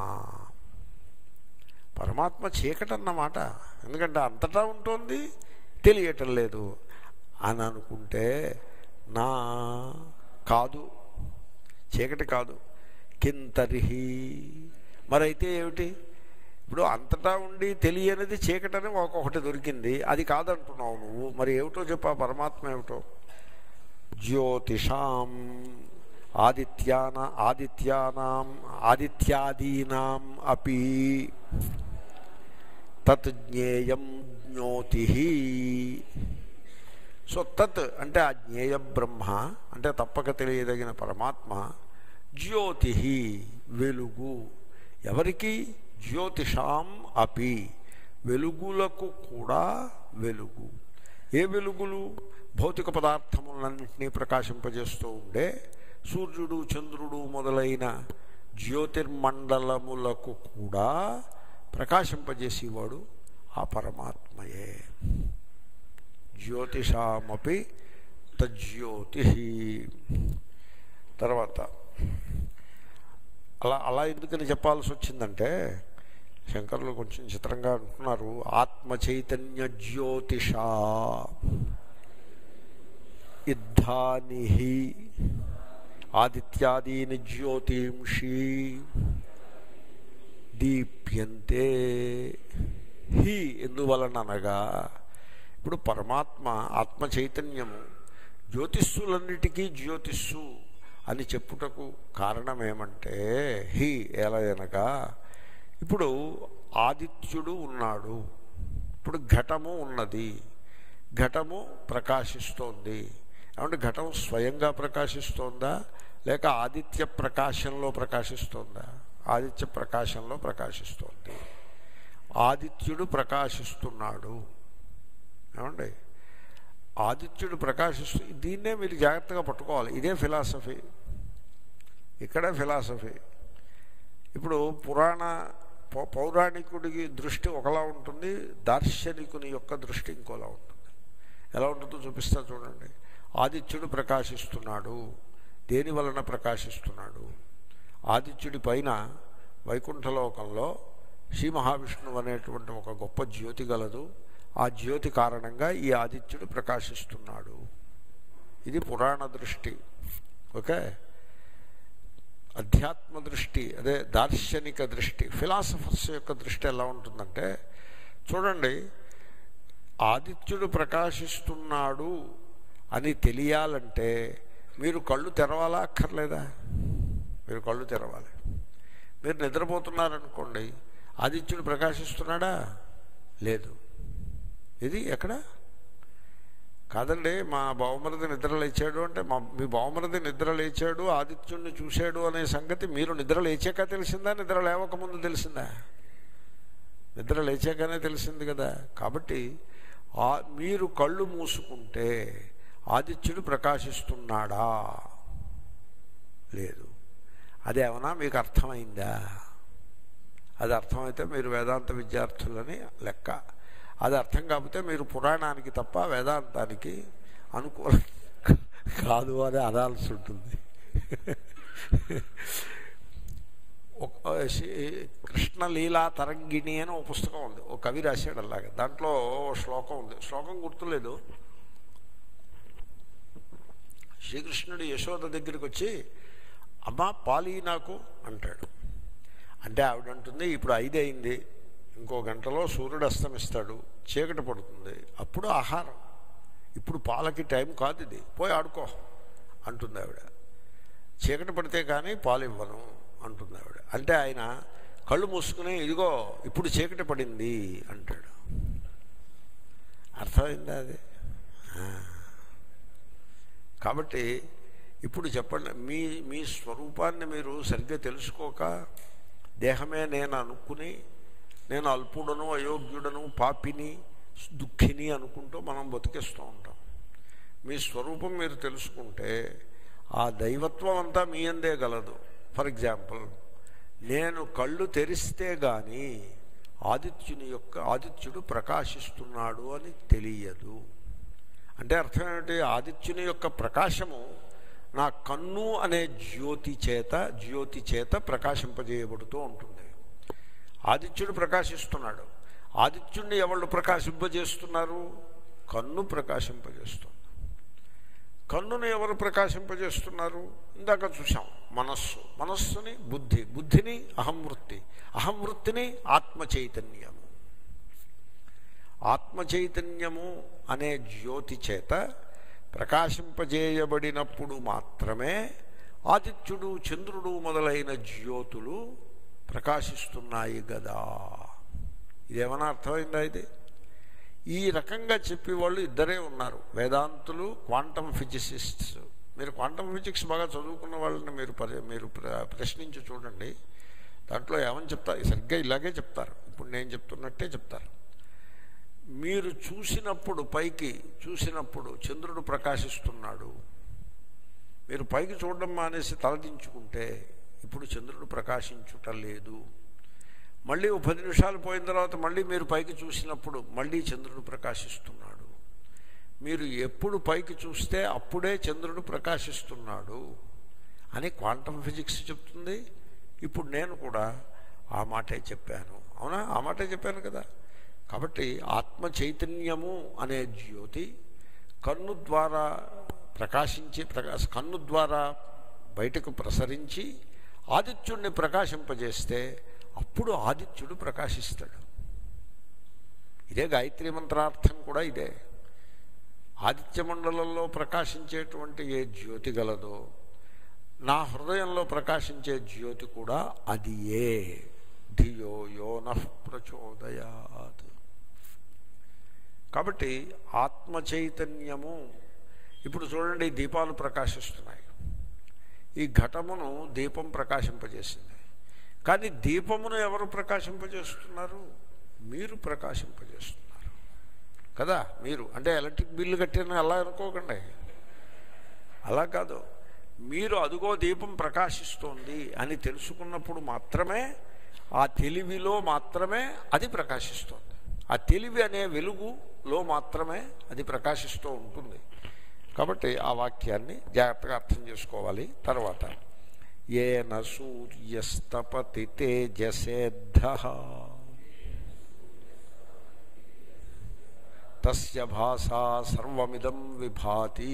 పరమాత్మ చీకటి అన్నమాట. ఎందుకంటే అంతటా ఉంటుంది, తెలియటం లేదు అని అనుకుంటే నా కాదు, చీకటి కాదు. కింతర్హి, మరైతే ఏమిటి? ఇప్పుడు అంతటా ఉండి తెలియనిది చీకటని ఒక్కొక్కటి దొరికింది, అది కాదంటున్నావు నువ్వు. మరి ఏమిటో చెప్పా పరమాత్మ ఏమిటో? జ్యోతిషాం ఆదిత్యాన ఆదిత్యానాం ఆదిత్యాదీనాం అపి తత్ జ్ఞేయం జ్ఞోతి. సో తత్ అంటే ఆ జ్ఞేయ బ్రహ్మ అంటే తప్పక తెలియదగిన పరమాత్మ. జ్యోతి వెలుగు. ఎవరికి? జ్యోతిషాం అపి, వెలుగులకు కూడా వెలుగు. ఏ వెలుగులు? భౌతిక పదార్థములన్నింటినీ ప్రకాశింపజేస్తూ ఉండే సూర్యుడు చంద్రుడు మొదలైన జ్యోతిర్మండలములకు కూడా ప్రకాశింపజేసేవాడు ఆ పరమాత్మయే. జ్యోతిషామపి తజ్యోతి. తర్వాత అలా అలా ఎందుకని చెప్పాల్సి వచ్చిందంటే శంకరులు కొంచెం చిత్రంగా అంటున్నారు, ఆత్మ చైతన్య జ్యోతిషా ఇద్ధాని ఆదిత్యాదీని జ్యోతింషి దీప్యంతే. హి ఎందువలన అనగా ఇప్పుడు పరమాత్మ ఆత్మ చైతన్యము జ్యోతిస్సులన్నిటికీ జ్యోతిస్సు అని చెప్పుటకు కారణమేమంటే హి ఎలా అనగా ఇప్పుడు ఆదిత్యుడు ఉన్నాడు, ఇప్పుడు ఘటము ఉన్నది, ఘటము ప్రకాశిస్తోంది. ఏమంటే ఘటం స్వయంగా ప్రకాశిస్తోందా లేక ఆదిత్య ప్రకాశంలో ప్రకాశిస్తోందా? ఆదిత్య ప్రకాశంలో ప్రకాశిస్తోంది. ఆదిత్యుడు ప్రకాశిస్తున్నాడు. ఏమండి ఆదిత్యుడు ప్రకాశిస్తూ, దీన్నే మీరు జాగ్రత్తగా పట్టుకోవాలి. ఇదే ఫిలాసఫీ, ఇక్కడే ఫిలాసఫీ. ఇప్పుడు పురాణ పౌరాణికుడికి దృష్టి ఒకలా ఉంటుంది, దార్శనికుని యొక్క దృష్టి ఇంకోలా ఉంటుంది. ఎలా ఉంటుందో చూపిస్తా చూడండి. ఆదిత్యుడు ప్రకాశిస్తున్నాడు. దేని వలన ప్రకాశిస్తున్నాడు? ఆదిత్యుడి పైన వైకుంఠలోకంలో శ్రీ మహావిష్ణువు అనేటువంటి ఒక గొప్ప జ్యోతి గలదు. ఆ జ్యోతి కారణంగా ఈ ఆదిత్యుడు ప్రకాశిస్తున్నాడు. ఇది పురాణ దృష్టి. ఓకే, అధ్యాత్మ దృష్టి, అదే దార్శనిక దృష్టి, ఫిలాసఫర్స్ యొక్క దృష్టి ఎలా ఉంటుందంటే చూడండి, ఆదిత్యుడు ప్రకాశిస్తున్నాడు అని తెలియాలంటే మీరు కళ్ళు తెరవాలా అక్కర్లేదా? మీరు కళ్ళు తెరవాలి. మీరు నిద్రపోతున్నారనుకోండి, ఆదిత్యుడు ప్రకాశిస్తున్నాడా? లేదు. ఇది ఎక్కడ? కాదండి, మా బావమరిది నిద్ర లేచాడు అంటే మా మీ బావమరిది నిద్ర లేచాడు, ఆదిత్యుడిని చూశాడు అనే సంగతి మీరు నిద్ర లేచాక తెలిసిందా, నిద్ర లేవకముందు తెలిసిందా? నిద్ర లేచాకనే తెలిసింది కదా. కాబట్టి మీరు కళ్ళు మూసుకుంటే ఆదిత్యుడు ప్రకాశిస్తున్నాడా? లేదు. అదేమన్నా మీకు అర్థమైందా? అది అర్థమైతే మీరు వేదాంత విద్యార్థులని లెక్క. అది అర్థం కాకపోతే మీరు పురాణానికి తప్ప వేదాంతానికి అనుకూలం కాదు అని అనాల్సి ఉంటుంది. కృష్ణలీలా తరంగిణి అని ఒక పుస్తకం ఉంది, ఒక కవి రాశాడు అలాగే. దాంట్లో శ్లోకం ఉంది, శ్లోకం గుర్తులేదు. శ్రీకృష్ణుడు యశోద దగ్గరికి వచ్చి అమ్మా పాలి నాకు అంటాడు. అంటే ఆవిడంటుంది, ఇప్పుడు ఐదయింది, ఇంకో గంటలో సూర్యుడు అస్తమిస్తాడు, చీకటి పడుతుంది, అప్పుడు ఆహారం, ఇప్పుడు పాలకి టైం కాదు, ఇది పోయి ఆడుకో అంటుంది ఆవిడ. చీకటి పడితే కానీ పాలు ఇవ్వను అంటుంది ఆవిడ. అంటే ఆయన కళ్ళు మూసుకుని ఇదిగో ఇప్పుడు చీకటి పడింది అంటాడు. అర్థమైందా అది? కాబట్టి ఇప్పుడు చెప్పండి, మీ మీ స్వరూపాన్ని మీరు సరిగ్గా తెలుసుకోక దేహమే నేను అనుకుని నేను అల్పుడను, అయోగ్యుడను, పాపిని, దుఃఖిని అనుకుంటూ మనం బతికేస్తూ ఉంటాం. మీ స్వరూపం మీరు తెలుసుకుంటే ఆ దైవత్వం అంతా మీ అందే గలదు. ఫర్ ఎగ్జాంపుల్, నేను కళ్ళు తెరిస్తే కానీ ఆదిత్యుని యొక్క ఆదిత్యుడు ప్రకాశిస్తున్నాడు అని తెలియదు. అంటే అర్థం ఏమిటి? ఆదిత్యుని యొక్క ప్రకాశము నా కన్ను అనే జ్యోతి చేత జ్యోతి చేత ప్రకాశింపజేయబడుతూ ఉంటుంది. ఆదిత్యుడు ప్రకాశిస్తున్నాడు. ఆదిత్యుడిని ఎవళ్ళు ప్రకాశింపజేస్తున్నారు? కన్ను ప్రకాశింపజేస్తుంది. కన్నును ఎవరు ప్రకాశింపజేస్తున్నారు? ఇందాక చూసాం, మనస్సు. మనస్సుని బుద్ధి, బుద్ధిని అహంవృత్తి, అహంవృత్తిని ఆత్మ చైతన్యము. ఆత్మ చైతన్యము అనే జ్యోతి చేత ప్రకాశింపజేయబడినప్పుడు మాత్రమే ఆదిత్యుడు, చంద్రుడు మొదలైన జ్యోతులు ప్రకాశిస్తున్నాయి కదా. ఇదేమన్నా అర్థమైందా? ఇది ఈ రకంగా చెప్పేవాళ్ళు ఇద్దరే ఉన్నారు, వేదాంతులు, క్వాంటమ్ ఫిజిసిస్ట్స్. మీరు క్వాంటమ్ ఫిజిక్స్ బాగా చదువుకున్న వాళ్ళని మీరు మీరు ప్రశ్నించి చూడండి. దాంట్లో ఏమని చెప్తారు? సరిగ్గా ఇలాగే చెప్తారు, ఇప్పుడు నేను చెప్తున్నట్టే చెప్తారు. మీరు చూసినప్పుడు పైకి చూసినప్పుడు చంద్రుడు ప్రకాశిస్తున్నాడు. మీరు పైకి చూడడం మానేసి తలదించుకుంటే ఇప్పుడు చంద్రుడు ప్రకాశించుట లేదు. మళ్ళీ ఒక పది నిమిషాలు పోయిన తర్వాత మళ్ళీ మీరు పైకి చూసినప్పుడు మళ్ళీ చంద్రుడు ప్రకాశిస్తున్నాడు. మీరు ఎప్పుడు పైకి చూస్తే అప్పుడే చంద్రుడు ప్రకాశిస్తున్నాడు అని క్వాంటమ్ ఫిజిక్స్ చెప్తుంది. ఇప్పుడు నేను కూడా ఆ మాటే చెప్పాను. అవునా? ఆ మాటే చెప్పాను కదా. కాబట్టి ఆత్మ చైతన్యము అనే జ్యోతి కన్ను ద్వారా ప్రకాశించి ప్రకాశ కన్ను ద్వారా బయటకు ప్రసరించి ఆదిత్యుడిని ప్రకాశింపజేస్తే అప్పుడు ఆదిత్యుడు ప్రకాశిస్తాడు. ఇదే గాయత్రీ మంత్రార్థం కూడా ఇదే. ఆదిత్య మండలంలో ప్రకాశించేటువంటి ఏ జ్యోతి గలదో నా హృదయంలో ప్రకాశించే జ్యోతి కూడా అది ఏ ధియో యో నః ప్రచోదయాత్. కాబట్టి ఆత్మ చైతన్యము. ఇప్పుడు చూడండి, దీపాలు ప్రకాశిస్తున్నాయి. ఈ ఘటమును దీపం ప్రకాశింపజేసింది. కానీ దీపమును ఎవరు ప్రకాశింపజేస్తున్నారు? మీరు ప్రకాశింపజేస్తున్నారు కదా. మీరు అంటే ఎలక్ట్రిక్ బిల్లు కట్టిన అలా అనుకోకండి, అలా కాదు. మీరు అదుగో దీపం ప్రకాశిస్తోంది అని తెలుసుకున్నప్పుడు మాత్రమే, ఆ తెలివిలో మాత్రమే అది ప్రకాశిస్తోంది. ఆ తెలివి అనే వెలుగులో మాత్రమే అది ప్రకాశిస్తూ ఉంటుంది. కాబట్టి ఆ వాక్యాన్ని జాగ్రత్తగా అర్థం చేసుకోవాలి. తర్వాత ఏన సూర్యస్తపతి తేజసేద్ధః తస్య భాసా సర్వమిదం విభాతి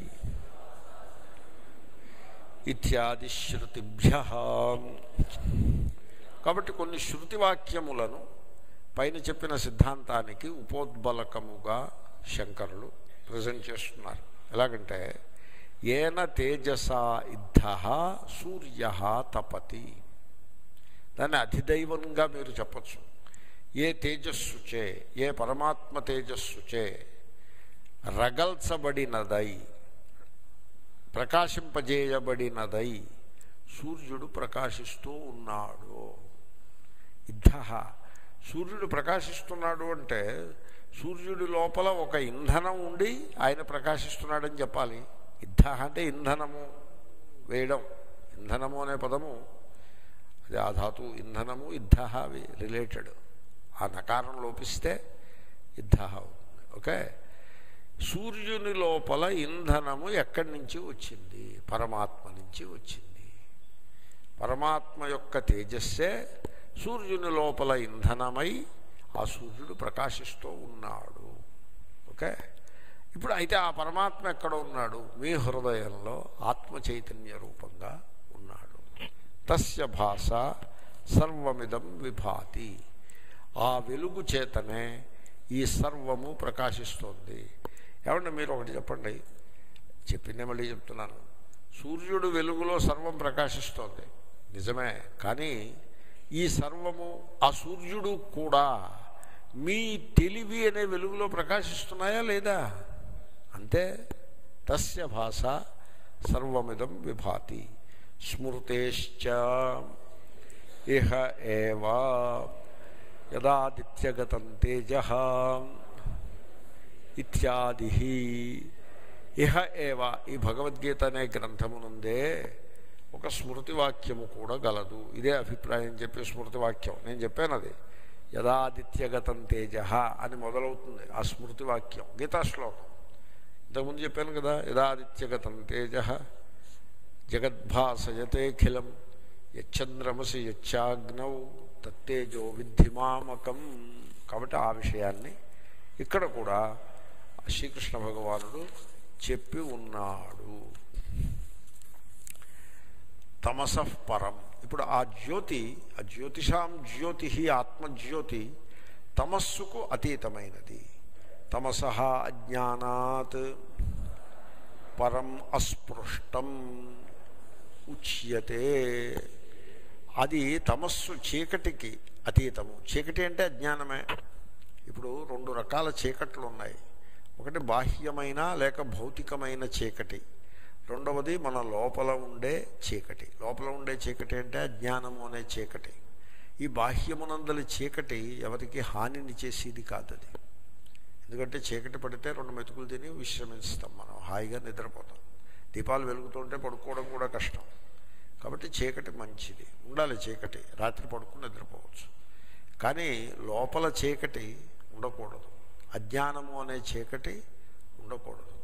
ఇత్యాది శృతిభ్యః. కాబట్టి కొన్ని శృతి వాక్యములను పైన చెప్పిన సిద్ధాంతానికి ఉపోద్బలకముగా శంకరులు ప్రజెంట్ చేస్తున్నారు. ఎలాగంటే ఏన తేజసా ఇద్ధః సూర్యః తపతి. దాన్ని అధిదైవంగా మీరు చెప్పచ్చు. ఏ తేజస్సుచే, ఏ పరమాత్మ తేజస్సుచే రగల్చబడినదై ప్రకాశింపజేయబడినదై సూర్యుడు ప్రకాశిస్తూ ఉన్నాడు. ఇద్ధః, సూర్యుడు ప్రకాశిస్తున్నాడు అంటే సూర్యుడి లోపల ఒక ఇంధనం ఉండి ఆయన ప్రకాశిస్తున్నాడని చెప్పాలి. ఇద్ధః అంటే ఇంధనము వేయడం. ఇంధనము అనే పదము అది ఆ ధాతు ఇంధనము ఇద్ధః అవి రిలేటెడ్. ఆ నకారం లోపిస్తే ఇద్ధః అవుతుంది. ఓకే. సూర్యుని లోపల ఇంధనము ఎక్కడి నుంచి వచ్చింది? పరమాత్మ నుంచి వచ్చింది. పరమాత్మ యొక్క తేజస్సే సూర్యుని లోపల ఇంధనమై ఆ సూర్యుడు ప్రకాశిస్తూ ఉన్నాడు. ఓకే. ఇప్పుడు అయితే ఆ పరమాత్మ ఎక్కడ ఉన్నాడు? మీ హృదయంలో ఆత్మ చైతన్య రూపంగా ఉన్నాడు. తస్య భాస సర్వమిదం విభాతి. ఆ వెలుగు చేతనే ఈ సర్వము ప్రకాశిస్తోంది. ఏమంటే మీరు ఒకటి చెప్పండి, చెప్పిందే మళ్ళీ చెప్తున్నాను. సూర్యుడు వెలుగులో సర్వం ప్రకాశిస్తోంది నిజమే. కానీ ఈ సర్వము, ఆ సూర్యుడు కూడా మీ తెలివి అనే వెలుగులో ప్రకాశిస్తున్నాయా లేదా? అంతే. తస్య భాష సర్వమిదం విభాతి. స్మృతేశ్చ ఇహ ఏవా యదాదిత్యగతం తేజః ఇత్యాది. ఇహ ఏవ, ఈ భగవద్గీత అనే గ్రంథమునందే ఒక స్మృతి వాక్యము కూడా గలదు. ఇదే అభిప్రాయం చెప్పే స్మృతి వాక్యం నేను చెప్పాను. అది యదాదిత్యగతం తేజః అని మొదలవుతుంది ఆ స్మృతి వాక్యం, గీతా శ్లోకం. ఇంతకుముందు చెప్పాను కదా, యదాదిత్యగతం తేజః జగద్భాసయతేఖిలం యచ్చంద్రమసి యచ్చాగ్నౌ తత్తేజో విద్ధిమామకం. కాబట్టి ఆ విషయాన్ని ఇక్కడ కూడా శ్రీకృష్ణ భగవానుడు చెప్పి ఉన్నాడు. తమసః పరం. ఇప్పుడు ఆ జ్యోతి, ఆ జ్యోతిషాం జ్యోతి ఆత్మజ్యోతి తమస్సుకు అతీతమైనది. తమసః అజ్ఞానాత్ పరం అస్పృష్టం ఉచ్యతే. అది తమస్సు చీకటికి అతీతము. చీకటి అంటే అజ్ఞానమే. ఇప్పుడు రెండు రకాల చీకట్లు ఉన్నాయి. ఒకటి బాహ్యమైన లేక భౌతికమైన చీకటి, రెండవది మన లోపల ఉండే చీకటి. లోపల ఉండే చీకటి అంటే అజ్ఞానము అనే చీకటి. ఈ బాహ్యమునందలి చీకటి ఎవరికి హానిని చేసేది కాదది. ఎందుకంటే చీకటి పడితే రెండు మెతుకులు తిని విశ్రమిస్తాం, మనం హాయిగా నిద్రపోతాం. దీపాలు వెలుగుతుంటే పడుకోవడం కూడా కష్టం. కాబట్టి చీకటి మంచిది, ఉండాలి చీకటి, రాత్రి పడుకుని నిద్రపోవచ్చు. కానీ లోపల చీకటి ఉండకూడదు, అజ్ఞానము అనే చీకటి ఉండకూడదు.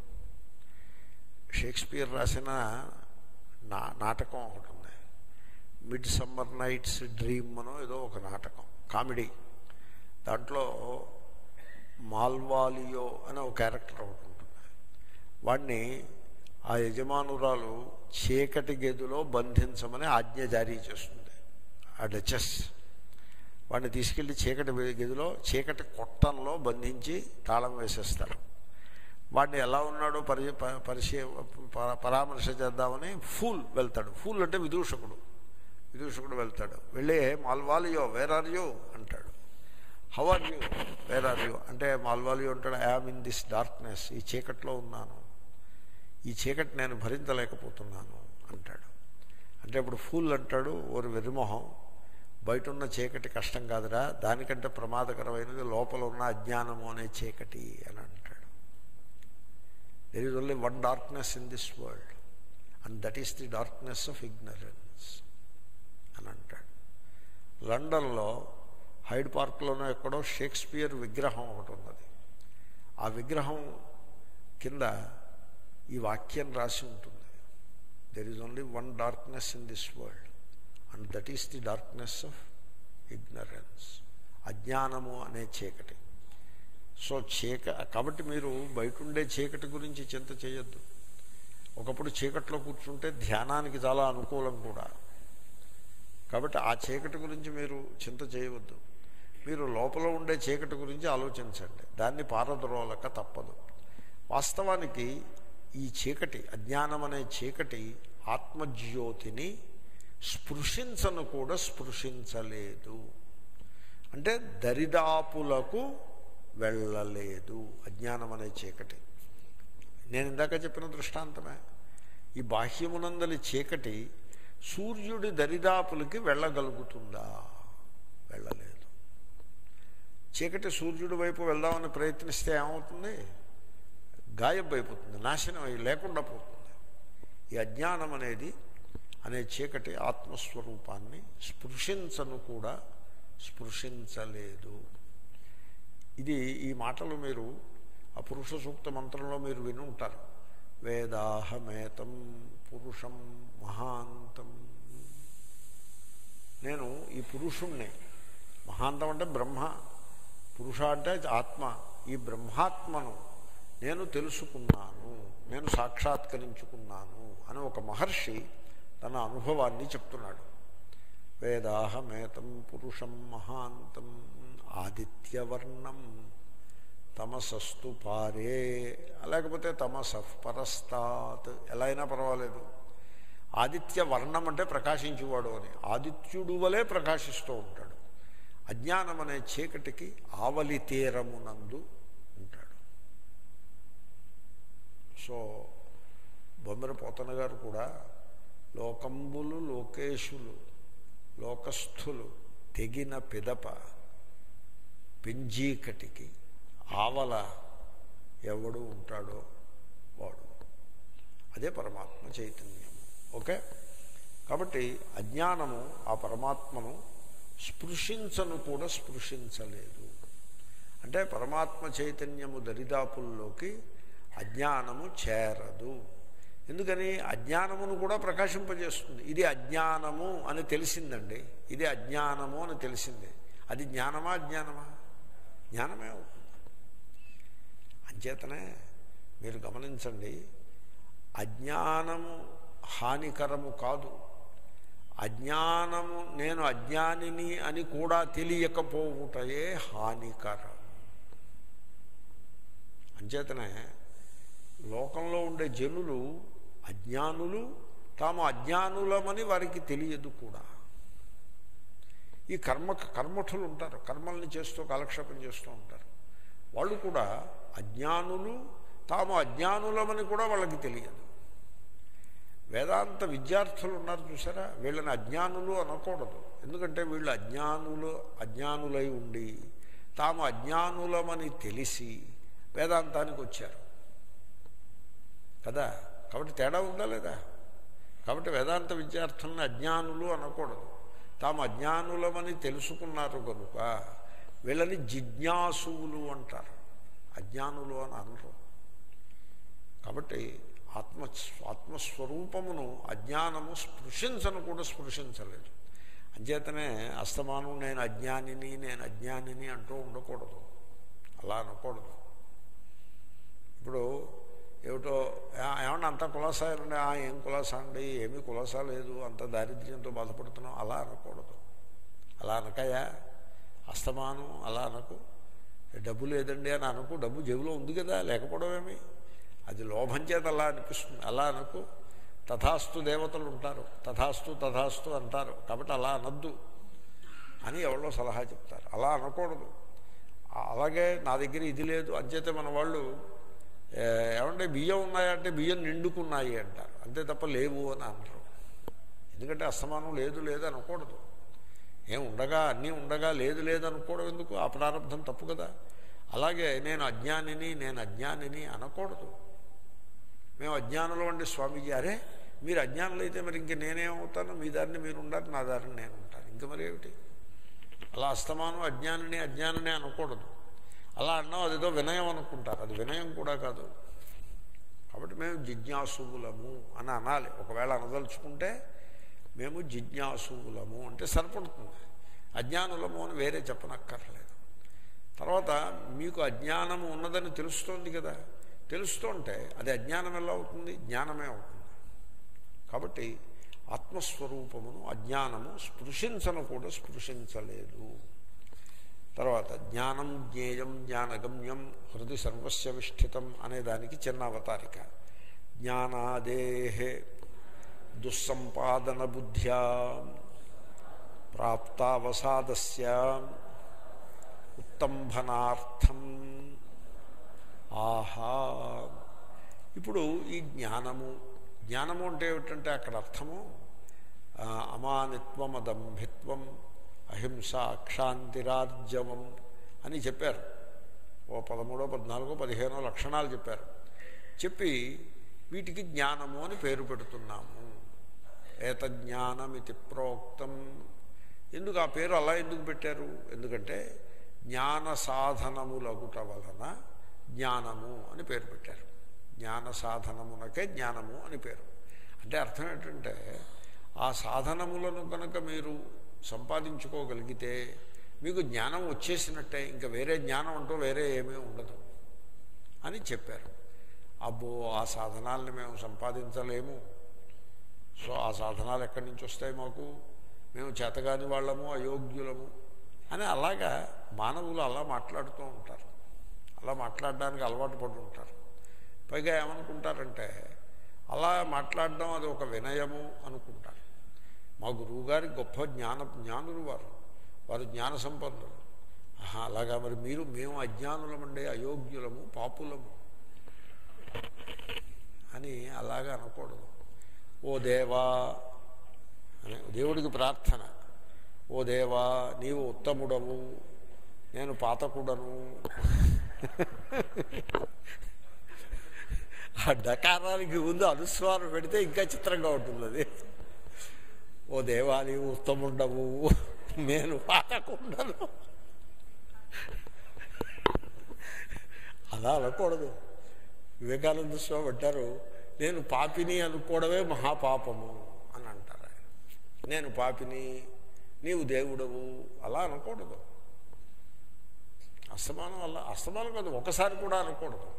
షేక్స్పియర్ రాసిన నా నాటకం ఒకటి ఉంది, మిడ్ సమ్మర్ నైట్స్ డ్రీమ్ అనో ఏదో ఒక నాటకం, కామెడీ. దాంట్లో మాల్వాలియో అనే ఒక క్యారెక్టర్ ఒకటి ఉంటుంది. వాడిని ఆ యజమానురాలు చీకటి గదిలో బంధించమని ఆజ్ఞ జారీ చేస్తుంది. ఆ డచెస్ వాడిని తీసుకెళ్ళి చీకటి గదిలో చీకటి కొట్టంలో బంధించి తాళం వేసేస్తారు. వాడిని ఎలా ఉన్నాడో పరి పరిశీ పరామర్శ చేద్దామని ఫూల్ వెళ్తాడు. ఫూల్ అంటే విదూషకుడు. విదూషకుడు వెళ్తాడు. వెళ్ళి మాల్వాలియో వేర్ ఆర్ యూ అంటాడు. How are you, where are you అంటే మాల్వాలియో అంటాడు, I am in this darkness, ఈ చీకట్లో ఉన్నాను, ఈ చీకటి నేను భరించలేకపోతున్నాను అంటాడు. అంటే ఇప్పుడు ఫూల్ అంటాడు, ఓరి వెరిమొహం, బయట ఉన్న చీకటి కష్టం కాదురా, దానికంటే ప్రమాదకరమైనది లోపల ఉన్న అజ్ఞానము అనే చీకటి అని అంటాడు. There is only one darkness in this world and that is the darkness of ignorance అని అంటాడు. లండన్లో హైడ్ పార్క్లోనో ఎక్కడో షేక్స్పియర్ విగ్రహం ఒకటి ఉన్నది. ఆ విగ్రహం కింద ఈ వాక్యం రాసి ఉంటుంది, there is only one darkness in this world and that is the darkness of ignorance, అజ్ఞానము అనే చీకటి. సో చీక కాబట్టి మీరు బయట ఉండే చీకటి గురించి చింత చేయొద్దు. ఒకప్పుడు చీకట్లో కూర్చుంటే ధ్యానానికి చాలా అనుకూలం కూడా. కాబట్టి ఆ చీకటి గురించి మీరు చింత చేయవద్దు. మీరు లోపల ఉండే చీకటి గురించి ఆలోచించండి, దాన్ని పారద్రోలక తప్పదు. వాస్తవానికి ఈ చీకటి, అజ్ఞానం అనే చీకటి ఆత్మజ్యోతిని స్పృశించను కూడా స్పృశించలేదు. అంటే దరిదాపులకు వెళ్ళలేదు అజ్ఞానం అనే చీకటి. నేను ఇందాక చెప్పిన దృష్టాంతమే. ఈ బాహ్యమునందలి చీకటి సూర్యుడి దరిదాపులకి వెళ్ళగలుగుతుందా? వెళ్ళలేదు. చీకటి సూర్యుడి వైపు వెళ్దామని ప్రయత్నిస్తే ఏమవుతుంది? గాయబ్ అయిపోతుంది, నాశనం అయి లేకుండా పోతుంది. ఈ అజ్ఞానం అనేది అనే చీకటి ఆత్మస్వరూపాన్ని స్పృశించను కూడా స్పృశించలేదు. ఇది ఈ మాటలు మీరు ఆ పురుష సూక్త మంత్రంలో మీరు విని ఉంటారు. వేదాహమేతం పురుషం మహాంతం. నేను ఈ పురుషుణ్ణి, మహాంతం అంటే బ్రహ్మ, పురుష అంటే ఆత్మ, ఈ బ్రహ్మాత్మను నేను తెలుసుకున్నాను, నేను సాక్షాత్కరించుకున్నాను అని ఒక మహర్షి తన అనుభవాన్ని చెప్తున్నాడు. వేదాహమేతం పురుషం మహాంతం ఆదిత్యవర్ణం తమసస్తు పారే, లేకపోతే తమసః పరస్తాత్, ఎలా అయినా పర్వాలేదు. ఆదిత్య వర్ణం అంటే ప్రకాశించేవాడు అని, ఆదిత్యుడు వలె ప్రకాశిస్తూ ఉంటాడు. అజ్ఞానం అనే చీకటికి ఆవలి తీరమునందు ఉంటాడు. సో బొమ్మెర పోతన గారు కూడా లోకంబులు లోకేశులు లోకస్థులు తెగిన పిదప పెంజీకటికి ఆవల ఎవడు ఉంటాడో వాడు, అదే పరమాత్మ చైతన్యము. ఓకే, కాబట్టి అజ్ఞానము ఆ పరమాత్మను స్పృశించను కూడా స్పృశించలేదు. అంటే పరమాత్మ చైతన్యము దరిదాపుల్లోకి అజ్ఞానము చేరదు. ఎందుకని? అజ్ఞానమును కూడా ప్రకాశింపజేస్తుంది. ఇది అజ్ఞానము అని తెలిసిందండి, ఇది అజ్ఞానము అని తెలిసింది. అది జ్ఞానమా అజ్ఞానమా? జ్ఞానమే అవుతుంది. అంచేతనే మీరు గమనించండి, అజ్ఞానము హానికరము కాదు. అజ్ఞానము, నేను అజ్ఞానిని అని కూడా తెలియకపోవుటయే హానికరం. అంచేతనే లోకంలో ఉండే జనులు అజ్ఞానులు, తాము అజ్ఞానులమని వారికి తెలియదు కూడా. ఈ కర్మ కర్మఠులు ఉంటారు, కర్మల్ని చేస్తూ కాలక్షేపం చేస్తూ ఉంటారు. వాళ్ళు కూడా అజ్ఞానులు, తాము అజ్ఞానులమని కూడా వాళ్ళకి తెలియదు. వేదాంత విద్యార్థులు ఉన్నారు చూసారా, వీళ్ళని అజ్ఞానులు అనకూడదు. ఎందుకంటే వీళ్ళు అజ్ఞానులు అజ్ఞానులై ఉండి తాము అజ్ఞానులమని తెలిసి వేదాంతానికి వచ్చారు కదా. కాబట్టి తేడా ఉందా లేదా? కాబట్టి వేదాంత విద్యార్థులను అజ్ఞానులు అనకూడదు. తాము అజ్ఞానులమని తెలుసుకున్నారు కనుక వీళ్ళని జిజ్ఞాసువులు అంటారు, అజ్ఞానులు అని అనరు. కాబట్టి ఆత్మ ఆత్మస్వరూపమును అజ్ఞానము స్పృశించను కూడా స్పృశించలేదు. అంచేతనే అస్తమానం నేను అజ్ఞానిని నేను అజ్ఞానిని అంటూ ఉండకూడదు, అలా అనకూడదు. ఇప్పుడు ఏమిటో ఏమన్నా అంత కులాసా అండి, ఏం కులాసా అండి, ఏమీ కులాసా లేదు, అంత దారిద్ర్యంతో బాధపడుతున్నాం, అలా అనకూడదు. అలా అనకయా అస్తమానం అలా అనకు. డబ్బు లేదండి అని అనకు, డబ్బు జేబులో ఉంది కదా, లేకపోవడమేమి, అది లోభం చేత అలా అనిపిస్తుంది, అలా అనకు. తథాస్తు దేవతలు ఉంటారు, తథాస్తు తథాస్తు అంటారు, కాబట్టి అలా అనద్దు అని ఎవరో సలహా చెప్తారు, అలా అనకూడదు. అలాగే నా దగ్గర ఇది లేదు అంచేతే మన వాళ్ళు ఏమంటే బియ్యం ఉన్నాయంటే బియ్యం నిండుకున్నాయి అంటారు, అంతే తప్ప లేవు అని అంటారు. ఎందుకంటే అస్తమానం లేదు లేదు అనకూడదు. ఏం ఉండగా అన్నీ ఉండగా లేదు లేదు అనుకోవడం ఎందుకు? ఆ ప్రారంభం తప్పు కదా. అలాగే నేను అజ్ఞానిని నేను అజ్ఞానిని అనకూడదు. మేము అజ్ఞానులు అంటే స్వామీజీ, అరే మీరు అజ్ఞానులు అయితే మరి ఇంక నేనేమవుతాను, మీ దారిని మీరు ఉండాలి, నా దారిని నేను ఉంటాను, ఇంక మరి ఏమిటి? అలా అస్తమానం అజ్ఞానిని అజ్ఞానిని అనకూడదు. అలా అన్నాం అదేదో వినయం అనుకుంటారు, అది వినయం కూడా కాదు. కాబట్టి మేము జిజ్ఞాసువులము అని అనాలి. ఒకవేళ అనదలుచుకుంటే మేము జిజ్ఞాసువులము అంటే సరిపడుతుంది, అజ్ఞానులము అని వేరే చెప్పనక్కర్లేదు. తర్వాత మీకు అజ్ఞానము ఉన్నదని తెలుస్తోంది కదా, తెలుస్తుంటే అది అజ్ఞానం ఎలా అవుతుంది? జ్ఞానమే అవుతుంది. కాబట్టి ఆత్మస్వరూపమును అజ్ఞానము స్పృశించను కూడా స్పృశించలేదు. తర్వాత జ్ఞానం జ్ఞేయం జ్ఞానగమ్యం హృది సర్వస్య విష్ఠితం అనేదానికి చిన్న అవతారిక. జ్ఞానాదేహే దుస్సంపాదన బుద్ధ్యా ప్రాప్తావసాదస్య ఉత్తంభనార్థం. ఆహా, ఇప్పుడు ఈ జ్ఞానము జ్ఞానము అంటే ఏమిటంటే అక్కడ అర్థము అమానిత్వం అదంభిత్వం అహింస క్షాంతిరార్జవం అని చెప్పారు. ఓ పదమూడో పద్నాలుగో పదిహేనో లక్షణాలు చెప్పారు. చెప్పి వీటికి జ్ఞానము అని పేరు పెడుతున్నాము. ఏతజ్ఞానమితి ప్రోక్తం. ఎందుకు ఆ పేరు అలా ఎందుకు పెట్టారు? ఎందుకంటే జ్ఞాన సాధనములగుట వలన జ్ఞానము అని పేరు పెట్టారు. జ్ఞాన సాధనమునకే జ్ఞానము అని పేరు. అంటే అర్థం ఏంటంటే ఆ సాధనములను కనుక మీరు సంపాదించుకోగలిగితే మీకు జ్ఞానం వచ్చేసినట్టే, ఇంకా వేరే జ్ఞానం అంటూ వేరే ఏమీ ఉండదు అని చెప్పారు. అబ్బో ఆ సాధనాలని మేము సంపాదించలేము, సో ఆ సాధనాలు ఎక్కడి నుంచి వస్తాయి మాకు, మేము చేతగాని వాళ్ళము అయోగ్యులము అని అలాగా మానవులు అలా మాట్లాడుతూ ఉంటారు. అలా మాట్లాడడానికి అలవాటు పడి ఉంటారు. పైగా ఏమనుకుంటారంటే అలా మాట్లాడడం అది ఒక వినయము అనుకుంటారు. మా గురువుగారి గొప్ప జ్ఞాన జ్ఞానులు వారు, వారు జ్ఞాన సంపన్నులు. ఆహా అలాగా మరి మీరు మేము అజ్ఞానులమండే అయోగ్యులము పాపులము అని అలాగా అనకూడదు. ఓ దేవా అని దేవుడికి ప్రార్థన, ఓ దేవా నీవు ఉత్తముడవు, నేను పాతకుడను. ఆ డకారానికి ముందు అనుస్వారం పెడితే ఇంకా చిత్రంగా ఉంటుంది అది. ఓ దేవా నీవు ఉత్తముండవు, నేను పాతకుండను. అలా అనకూడదు. వివేకానంద స్వామి అంటారు, నేను పాపిని అనుకోవడమే మహాపాపము అని అంటారు ఆయన. నేను పాపిని, నీవు దేవుడవు అలా అనకూడదు. అస్తమానం అలా అస్తమానం కాదు, ఒకసారి కూడా అనకూడదు.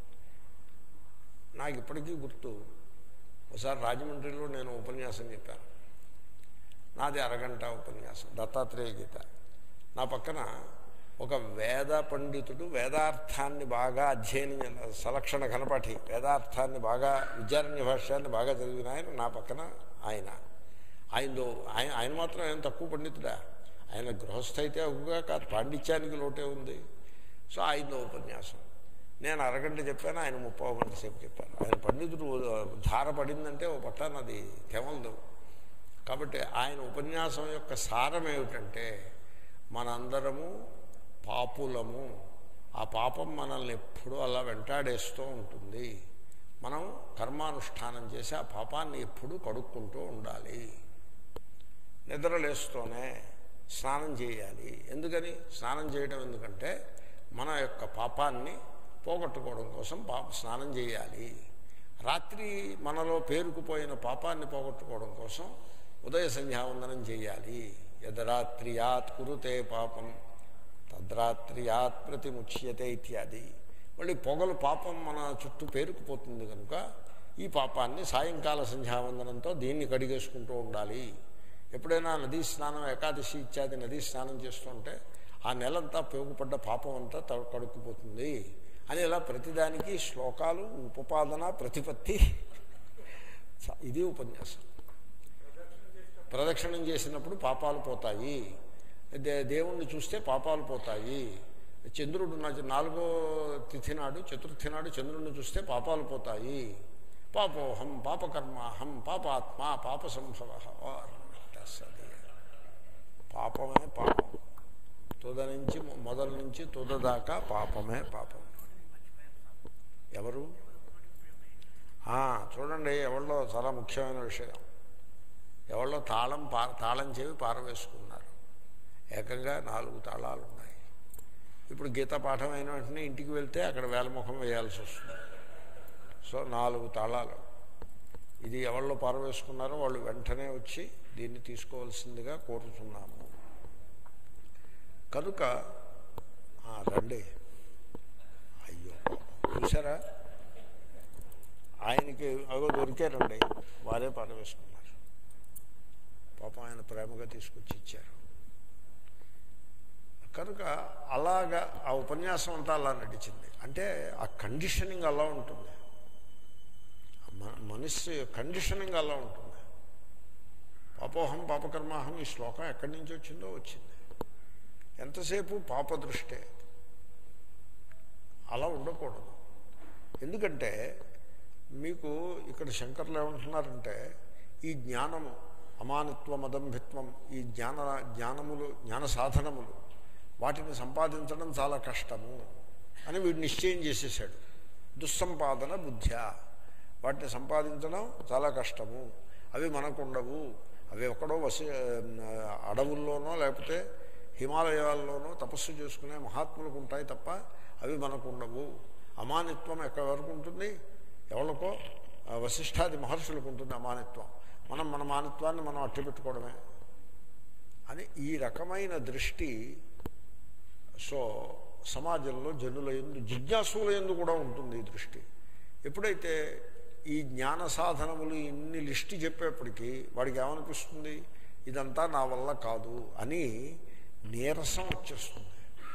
నాకు ఇప్పటికీ గుర్తు, ఒకసారి రాజమండ్రిలో నేను ఉపన్యాసం చెప్పాను. నాది అరగంట ఉపన్యాసం, దత్తాత్రేయ గీత. నా పక్కన ఒక వేద పండితుడు, వేదార్థాన్ని బాగా అధ్యయనం, సలక్షణ ఘనపాఠి, వేదార్థాన్ని బాగా విద్యారణ్య భాష్యాన్ని బాగా చదివిన ఆయన నా పక్కన ఆయన. ఆయనలో ఆయన ఆయన మాత్రం ఆయన తక్కువ పండితుడా, ఆయన గృహస్థ అయితే అవుగా కాదు, పాండిత్యానికి లోటే ఉంది. సో ఆయనలో ఉపన్యాసం నేను అరగంట చెప్పాను, ఆయన ముప్పై గంట సేపు చెప్పాను. ఆయన పండితుడు ధార పడిందంటే ఓ పట్టాను అది తెమలదు. కాబట్టి ఆయన ఉపన్యాసం యొక్క సారం ఏమిటంటే మనందరము పాపులము, ఆ పాపం మనల్ని ఎప్పుడూ అలా వెంటాడేస్తూ ఉంటుంది. మనం కర్మానుష్ఠానం చేసి ఆ పాపాన్ని ఎప్పుడూ కడుక్కుంటూ ఉండాలి. నిద్రలేస్తూనే స్నానం చేయాలి. ఎందుకని స్నానం చేయడం? ఎందుకంటే మన యొక్క పాపాన్ని పోగొట్టుకోవడం కోసం పాప స్నానం చేయాలి. రాత్రి మనలో పేరుకుపోయిన పాపాన్ని పోగొట్టుకోవడం కోసం ఉదయ సంధ్యావందనం చేయాలి. యదరాత్రియాత్ కురుతే పాపం తద్రాత్రియాత్ ప్రతిముచ్యతే ఇత్యాది. మళ్ళీ పొగలు పాపం మన చుట్టూ పేరుకుపోతుంది కనుక ఈ పాపాన్ని సాయంకాల సంధ్యావందనంతో దీన్ని కడిగేసుకుంటూ ఉండాలి. ఎప్పుడైనా నదీ స్నానం, ఏకాదశి ఇత్యాది నదీ స్నానం చేస్తుంటే ఆ నెలంతా పేగుపడ్డ పాపం అంతా కడుక్కుపోతుంది అని ఇలా ప్రతిదానికి శ్లోకాలు, ఉపపాదన, ప్రతిపత్తి. ఇది ఉపన్యాసం. ప్రదక్షిణం చేసినప్పుడు పాపాలు పోతాయి, దే దేవుణ్ణి చూస్తే పాపాలు పోతాయి, చంద్రుడు నాలుగో తిథి నాడు చతుర్థి నాడు చంద్రుడిని చూస్తే పాపాలు పోతాయి, పాపోహం పాపకర్మాహం పాపాత్మ పాప సంభవ. పాపమే పాపం, తుద నుంచి మొదల నుంచి తుద దాకా పాపమే పాపం. ఎవరు చూడండి, ఎవరిలో చాలా ముఖ్యమైన విషయం, ఎవరిలో తాళం పా తాళం చెవి పారవేసుకున్నారు. ఏకంగా నాలుగు తాళాలు ఉన్నాయి. ఇప్పుడు గీతా పాఠం అయిన వెంటనే ఇంటికి వెళ్తే అక్కడ వేలముఖం వేయాల్సి వస్తుంది. సో నాలుగు తాళాలు. ఇది ఎవరిలో పారవేసుకున్నారో వాళ్ళు వెంటనే వచ్చి దీన్ని తీసుకోవాల్సిందిగా కోరుతున్నాము. కనుక రండి. అయ్యో చూసారా, ఆయనకి అగో దొరికారండి, వారే పారవేసుకున్నారు. పాపం ఆయన ప్రేమగా తీసుకొచ్చి ఇచ్చారు. కనుక అలాగా ఆ ఉపన్యాసం అంతా అలా నడిచింది. అంటే ఆ కండిషనింగ్ అలా ఉంటుంది, మనస్సు కండిషనింగ్ అలా ఉంటుంది. పాపోహం పాపకర్మాహం ఈ శ్లోకం ఎక్కడి నుంచి వచ్చిందో వచ్చింది. ఎంతసేపు పాపదృష్టే. అలా ఉండకూడదు. ఎందుకంటే మీకు ఇక్కడ శంకర్లు ఏమంటున్నారంటే ఈ జ్ఞానము అమానిత్వం అదంభిత్వం, ఈ జ్ఞాన జ్ఞానములు జ్ఞాన సాధనములు వాటిని సంపాదించడం చాలా కష్టము అని వీడు నిశ్చయం చేసేసాడు. దుస్సంపాదన బుద్ధ్యా, వాటిని సంపాదించడం చాలా కష్టము, అవి మనకు ఉండవు, అవి ఎక్కడో వసి అడవుల్లోనో లేకపోతే హిమాలయాల్లోనో తపస్సు చేసుకునే మహాత్ములకు ఉంటాయి తప్ప అవి మనకు ఉండవు. అమానిత్వం ఎక్కడి వరకు ఉంటుంది? ఎవరికో వశిష్ఠాది మహర్షులకు ఉంటుంది అమానిత్వం. మనం మన మానిత్వాన్ని మనం అట్టి పెట్టుకోవడమే అని ఈ రకమైన దృష్టి సో సమాజంలో జనుల యందు, జిజ్ఞాసుల యందు కూడా ఉంటుంది ఈ దృష్టి. ఎప్పుడైతే ఈ జ్ఞాన సాధనములు ఇన్ని లిస్టు చెప్పేప్పటికీ వాడికి ఏమనిపిస్తుంది? ఇదంతా నా వల్ల కాదు అని నీరసం వచ్చేస్తుంది.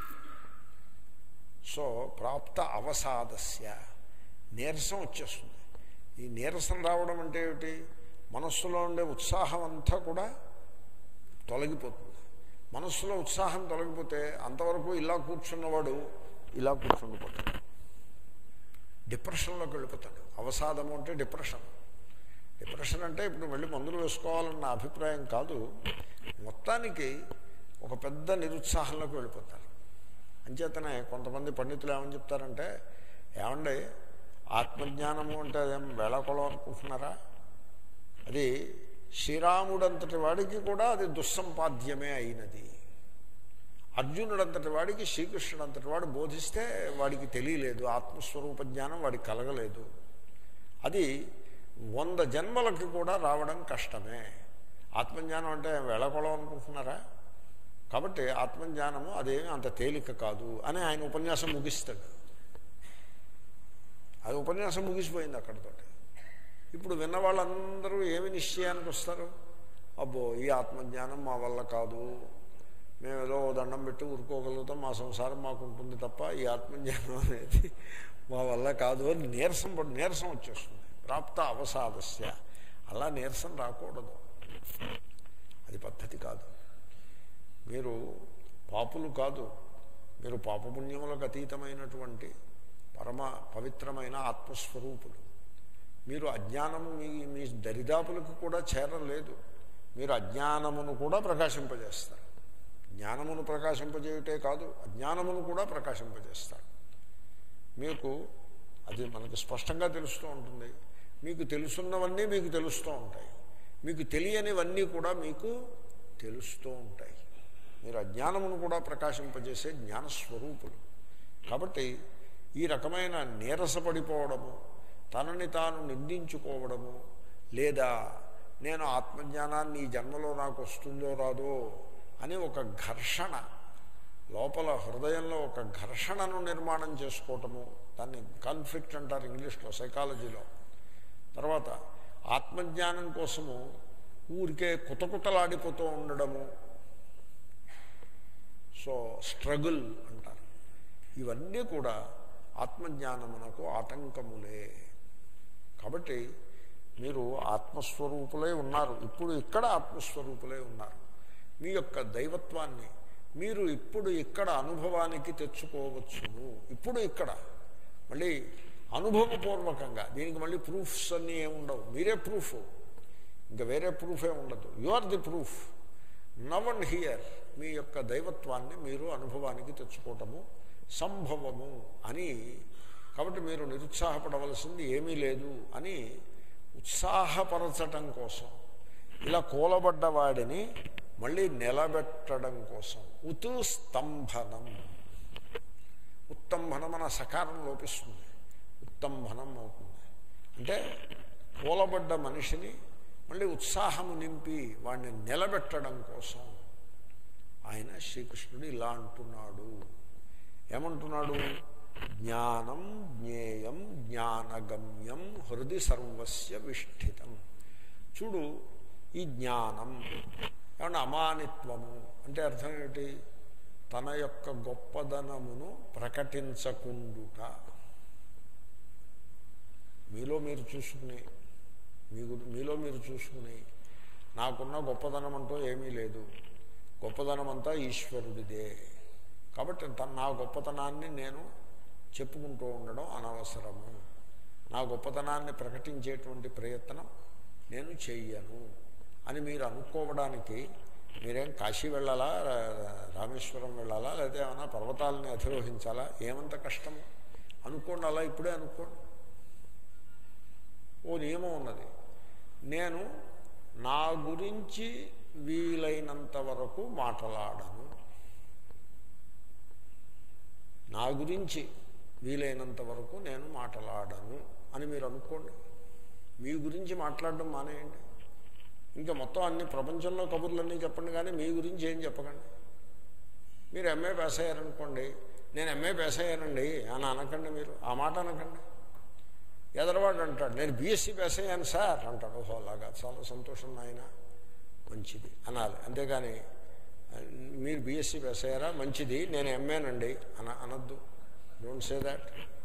సో ప్రాప్త అవసాదస్య, నీరసం వచ్చేస్తుంది. ఈ నీరసం రావడం అంటే ఏమిటి? మనస్సులో ఉండే ఉత్సాహం అంతా కూడా తొలగిపోతుంది. మనస్సులో ఉత్సాహం తొలగిపోతే అంతవరకు ఇలా కూర్చున్నవాడు ఇలా కూర్చుండిపోతాడు, డిప్రెషన్లోకి వెళ్ళిపోతాడు. అవసాదము అంటే డిప్రెషన్. డిప్రెషన్ అంటే ఇప్పుడు వెళ్ళి మందులు వేసుకోవాలన్న అభిప్రాయం కాదు, మొత్తానికి ఒక పెద్ద నిరుత్సాహంలోకి వెళ్ళిపోతారు. అంచేతనే కొంతమంది పండితులు ఏమని చెప్తారంటే, ఏమండి ఆత్మజ్ఞానము అంటే అదేం వేళాకొలం అనుకుంటున్నారా? అది శ్రీరాముడంతటి వాడికి కూడా అది దుస్సంపాద్యమే అయినది. అర్జునుడంతటి వాడికి శ్రీకృష్ణుడంతటి వాడు బోధిస్తే వాడికి తెలియలేదు, ఆత్మస్వరూప జ్ఞానం వాడికి కలగలేదు. అది వంద జన్మలకి కూడా రావడం కష్టమే. ఆత్మజ్ఞానం అంటే వేళాకొలం అనుకుంటున్నారా? కాబట్టి ఆత్మజ్ఞానము అదేమి అంత తేలిక కాదు అని ఆయన ఉపన్యాసం ముగిస్తాడు. అది ఉపన్యాసం ముగిసిపోయింది అక్కడితో. ఇప్పుడు విన్న వాళ్ళందరూ ఏమి నిశ్చయానికి వస్తారు? అబ్బో ఈ ఆత్మజ్ఞానం మా వల్ల కాదు, మేము ఏదో దండం పెట్టి ఊరుకోగలుగుతాం, మా సంసారం మాకు ఉంటుంది తప్ప ఈ ఆత్మజ్ఞానం అనేది మా వల్ల కాదు అని నీరసం పడి నీరసం వచ్చేస్తుంది. ప్రాప్త అవసాదస్య. అలా నీరసం రాకూడదు, అది పద్ధతి కాదు. మీరు పాపులు కాదు, మీరు పాపపుణ్యములకు అతీతమైనటువంటి పరమ పవిత్రమైన ఆత్మస్వరూపులు. మీరు అజ్ఞానము మీ మీ దరిదాపులకు కూడా చేరలేదు. మీరు అజ్ఞానమును కూడా ప్రకాశింపజేస్తారు. జ్ఞానమును ప్రకాశింపజేయుటే కాదు, అజ్ఞానమును కూడా ప్రకాశింపజేస్తారు. మీకు అది మనకి స్పష్టంగా తెలుస్తూ ఉంటుంది. మీకు తెలుసున్నవన్నీ మీకు తెలుస్తూ ఉంటాయి, మీకు తెలియనివన్నీ కూడా మీకు తెలుస్తూ ఉంటాయి. మీరు అజ్ఞానమును కూడా ప్రకాశింపజేసే జ్ఞానస్వరూపులు. కాబట్టి ఈ రకమైన నీరసపడిపోవడము, తనని తాను నిందించుకోవడము, లేదా నేను ఆత్మజ్ఞానాన్ని ఈ జన్మలో నాకు వస్తుందో రాదో అని ఒక ఘర్షణ, లోపల హృదయంలో ఒక ఘర్షణను నిర్మాణం చేసుకోవటము, దాన్ని కాన్ఫ్లిక్ట్ అంటారు ఇంగ్లీష్లో, సైకాలజీలో. తర్వాత ఆత్మజ్ఞానం కోసము ఊరికే కుతకుతలాడిపోతూ ఉండడము, సో స్ట్రగుల్ అంటారు. ఇవన్నీ కూడా ఆత్మజ్ఞానమునకు ఆటంకములే. కాబట్టి మీరు ఆత్మస్వరూపులే ఉన్నారు, ఇప్పుడు ఇక్కడ ఆత్మస్వరూపులే ఉన్నారు. మీ యొక్క దైవత్వాన్ని మీరు ఇప్పుడు ఇక్కడ అనుభవానికి తెచ్చుకోవచ్చును. ఇప్పుడు ఇక్కడ మళ్ళీ అనుభవపూర్వకంగా, దీనికి మళ్ళీ ప్రూఫ్స్ అన్నీ ఏముండవు, మీరే ప్రూఫ్, ఇంకా వేరే ప్రూఫే ఉండదు. You are the proof now and here. మీ యొక్క దైవత్వాన్ని మీరు అనుభవానికి తెచ్చుకోవటము సంభవము అని. కాబట్టి మీరు నిరుత్సాహపడవలసింది ఏమీ లేదు అని ఉత్సాహపరచటం కోసం, ఇలా కూలబడ్డవాడిని మళ్ళీ నిలబెట్టడం కోసం ఉతు స్తంభనం. ఉత్తంభనం అన్న సకారం లోపిస్తుంది, ఉత్తంభనం అవుతుంది. అంటే కూలబడ్డ మనిషిని మళ్ళీ ఉత్సాహము నింపి వాడిని నిలబెట్టడం కోసం ఆయన శ్రీకృష్ణుడు ఇలా అంటున్నాడు. ఏమంటున్నాడు? జ్ఞానం జ్ఞేయం జ్ఞానగమ్యం హృది సర్వస్య విష్ఠితం. చూడు, ఈ జ్ఞానం ఏమన్నా అమానిత్వము అంటే అర్థం ఏమిటి? తన యొక్క గొప్పదనమును ప్రకటించకుండుట. మీలో మీరు చూసుకుని మీకు మీలో మీరు చూసుకుని నాకున్న గొప్పదనం అంటూ ఏమీ లేదు, గొప్పదనం అంతా ఈశ్వరుడిదే, కాబట్టి తన నా గొప్పతనాన్ని నేను చెప్పుకుంటూ ఉండడం అనవసరము, నా గొప్పతనాన్ని ప్రకటించేటువంటి ప్రయత్నం నేను చెయ్యను అని మీరు అనుకోవడానికి మీరేం కాశీ వెళ్ళాలా, రామేశ్వరం వెళ్ళాలా, లేదా ఏమైనా పర్వతాలని అధిరోహించాలా? ఏమంత కష్టం? అనుకోండి, అలా ఇప్పుడే అనుకోండి. ఓ నియమం ఉన్నది, నేను నా గురించి వీలైనంత వరకు మాట్లాడను, నా గురించి వీలైనంత వరకు నేను మాట్లాడను అని మీరు అనుకోండి. మీ గురించి మాట్లాడడం మానేయండి. ఇంకా మొత్తం అన్ని ప్రపంచంలో కబుర్లన్నీ చెప్పండి, కానీ మీ గురించి ఏం చెప్పకండి. మీరు ఎంఏ పాస్ అయ్యారనుకోండి, నేను ఎంఏ పాస్ అయ్యానండి అని అనకండి. మీరు ఆ మాట అనకండి. ఎదరవాడు అంటాడు, నేను బీఎస్సీ పాస్ అయ్యాను సార్ అంటాడు. ఓహో, అలాగా, చాలా సంతోషం నాయన, మంచిది అనాలి. అంతేగాని మీరు బీఎస్సీ పాస్ అయ్యారా, మంచిది, నేను ఎంఏనండి అన అనద్దు. Don't say that.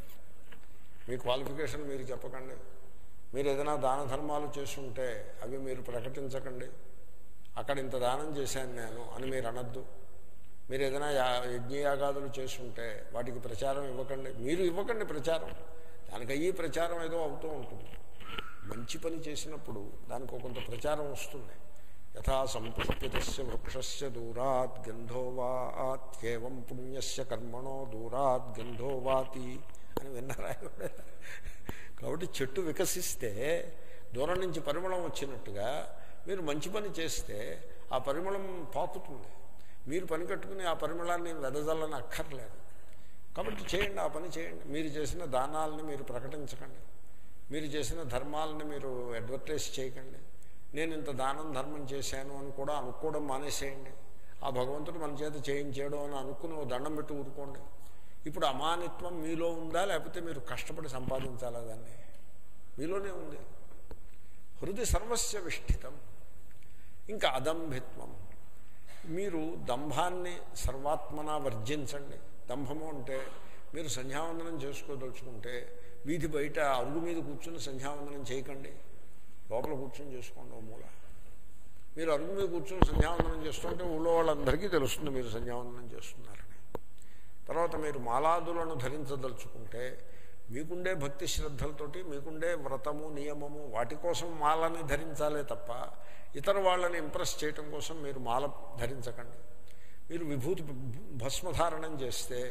మీ క్వాలిఫికేషన్ మీరు చెప్పకండి. మీరు ఏదైనా దాన ధర్మాలు చేస్తుంటే అవి మీరు ప్రకటించకండి. అక్కడ ఇంత దానం చేశాను నేను అని మీరు అనద్దు. మీరు ఏదైనా యజ్ఞయాగాదులు చేస్తుంటే వాటికి ప్రచారం ఇవ్వకండి. మీరు ఇవ్వకండి ప్రచారం, దానికి అయ్యి ప్రచారం ఏదో అవుతూ ఉంటుంది. మంచి పని చేసినప్పుడు దానికి కొంత ప్రచారం వస్తుంది. యథా సంపుష్పితస్య వృక్షస్య దూరాత్ గంధో వాత్యేవం పుణ్యస్య కర్మణో దూరాత్ గంధో వాతి అని విన్నారా? కాబట్టి చెట్టు వికసిస్తే దూరం నుంచి పరిమళం వచ్చినట్టుగా మీరు మంచి పని చేస్తే ఆ పరిమళం పాకుతుంది. మీరు పని కట్టుకుని ఆ పరిమళాన్ని వెదజల్లని అక్కర్లేదు. కాబట్టి చేయండి, ఆ పని చేయండి. మీరు చేసిన దానాలని మీరు ప్రకటించకండి, మీరు చేసిన ధర్మాలని మీరు అడ్వర్టైజ్ చేయకండి. నేను ఇంత దానం ధర్మం చేశాను అని కూడా అనుకోవడం మానేసేయండి. ఆ భగవంతుడు మన చేత చేయించేయడం అని అనుకుని ఓ దండం పెట్టి ఊరుకోండి. ఇప్పుడు అమానిత్వం మీలో ఉందా, లేకపోతే మీరు కష్టపడి సంపాదించాలా? దాన్ని మీలోనే ఉంది. హృది సర్వస్య విష్ఠితం. ఇంకా అదంభిత్వం, మీరు దంభాన్ని సర్వాత్మనా వర్జించండి. దంభము అంటే మీరు సంధ్యావందనం చేసుకోదలుచుకుంటే వీధి బయట అరుగు మీద కూర్చుని సంధ్యావందనం చేయకండి, లోపల కూర్చొని చేసుకోండి. ఓ మూల మీరు అరుగు మీద కూర్చొని సంధ్యావందనం చేస్తుంటే ఊళ్ళో వాళ్ళందరికీ తెలుస్తుంది మీరు సంధ్యావందనం చేస్తున్నారని. తర్వాత మీరు మాలాదులను ధరించదలుచుకుంటే మీకుండే భక్తి శ్రద్ధలతోటి మీకుండే వ్రతము నియమము వాటి కోసం మాలని ధరించాలే తప్ప ఇతర వాళ్ళని ఇంప్రెస్ చేయటం కోసం మీరు మాల ధరించకండి. మీరు విభూతి భస్మధారణం చేస్తే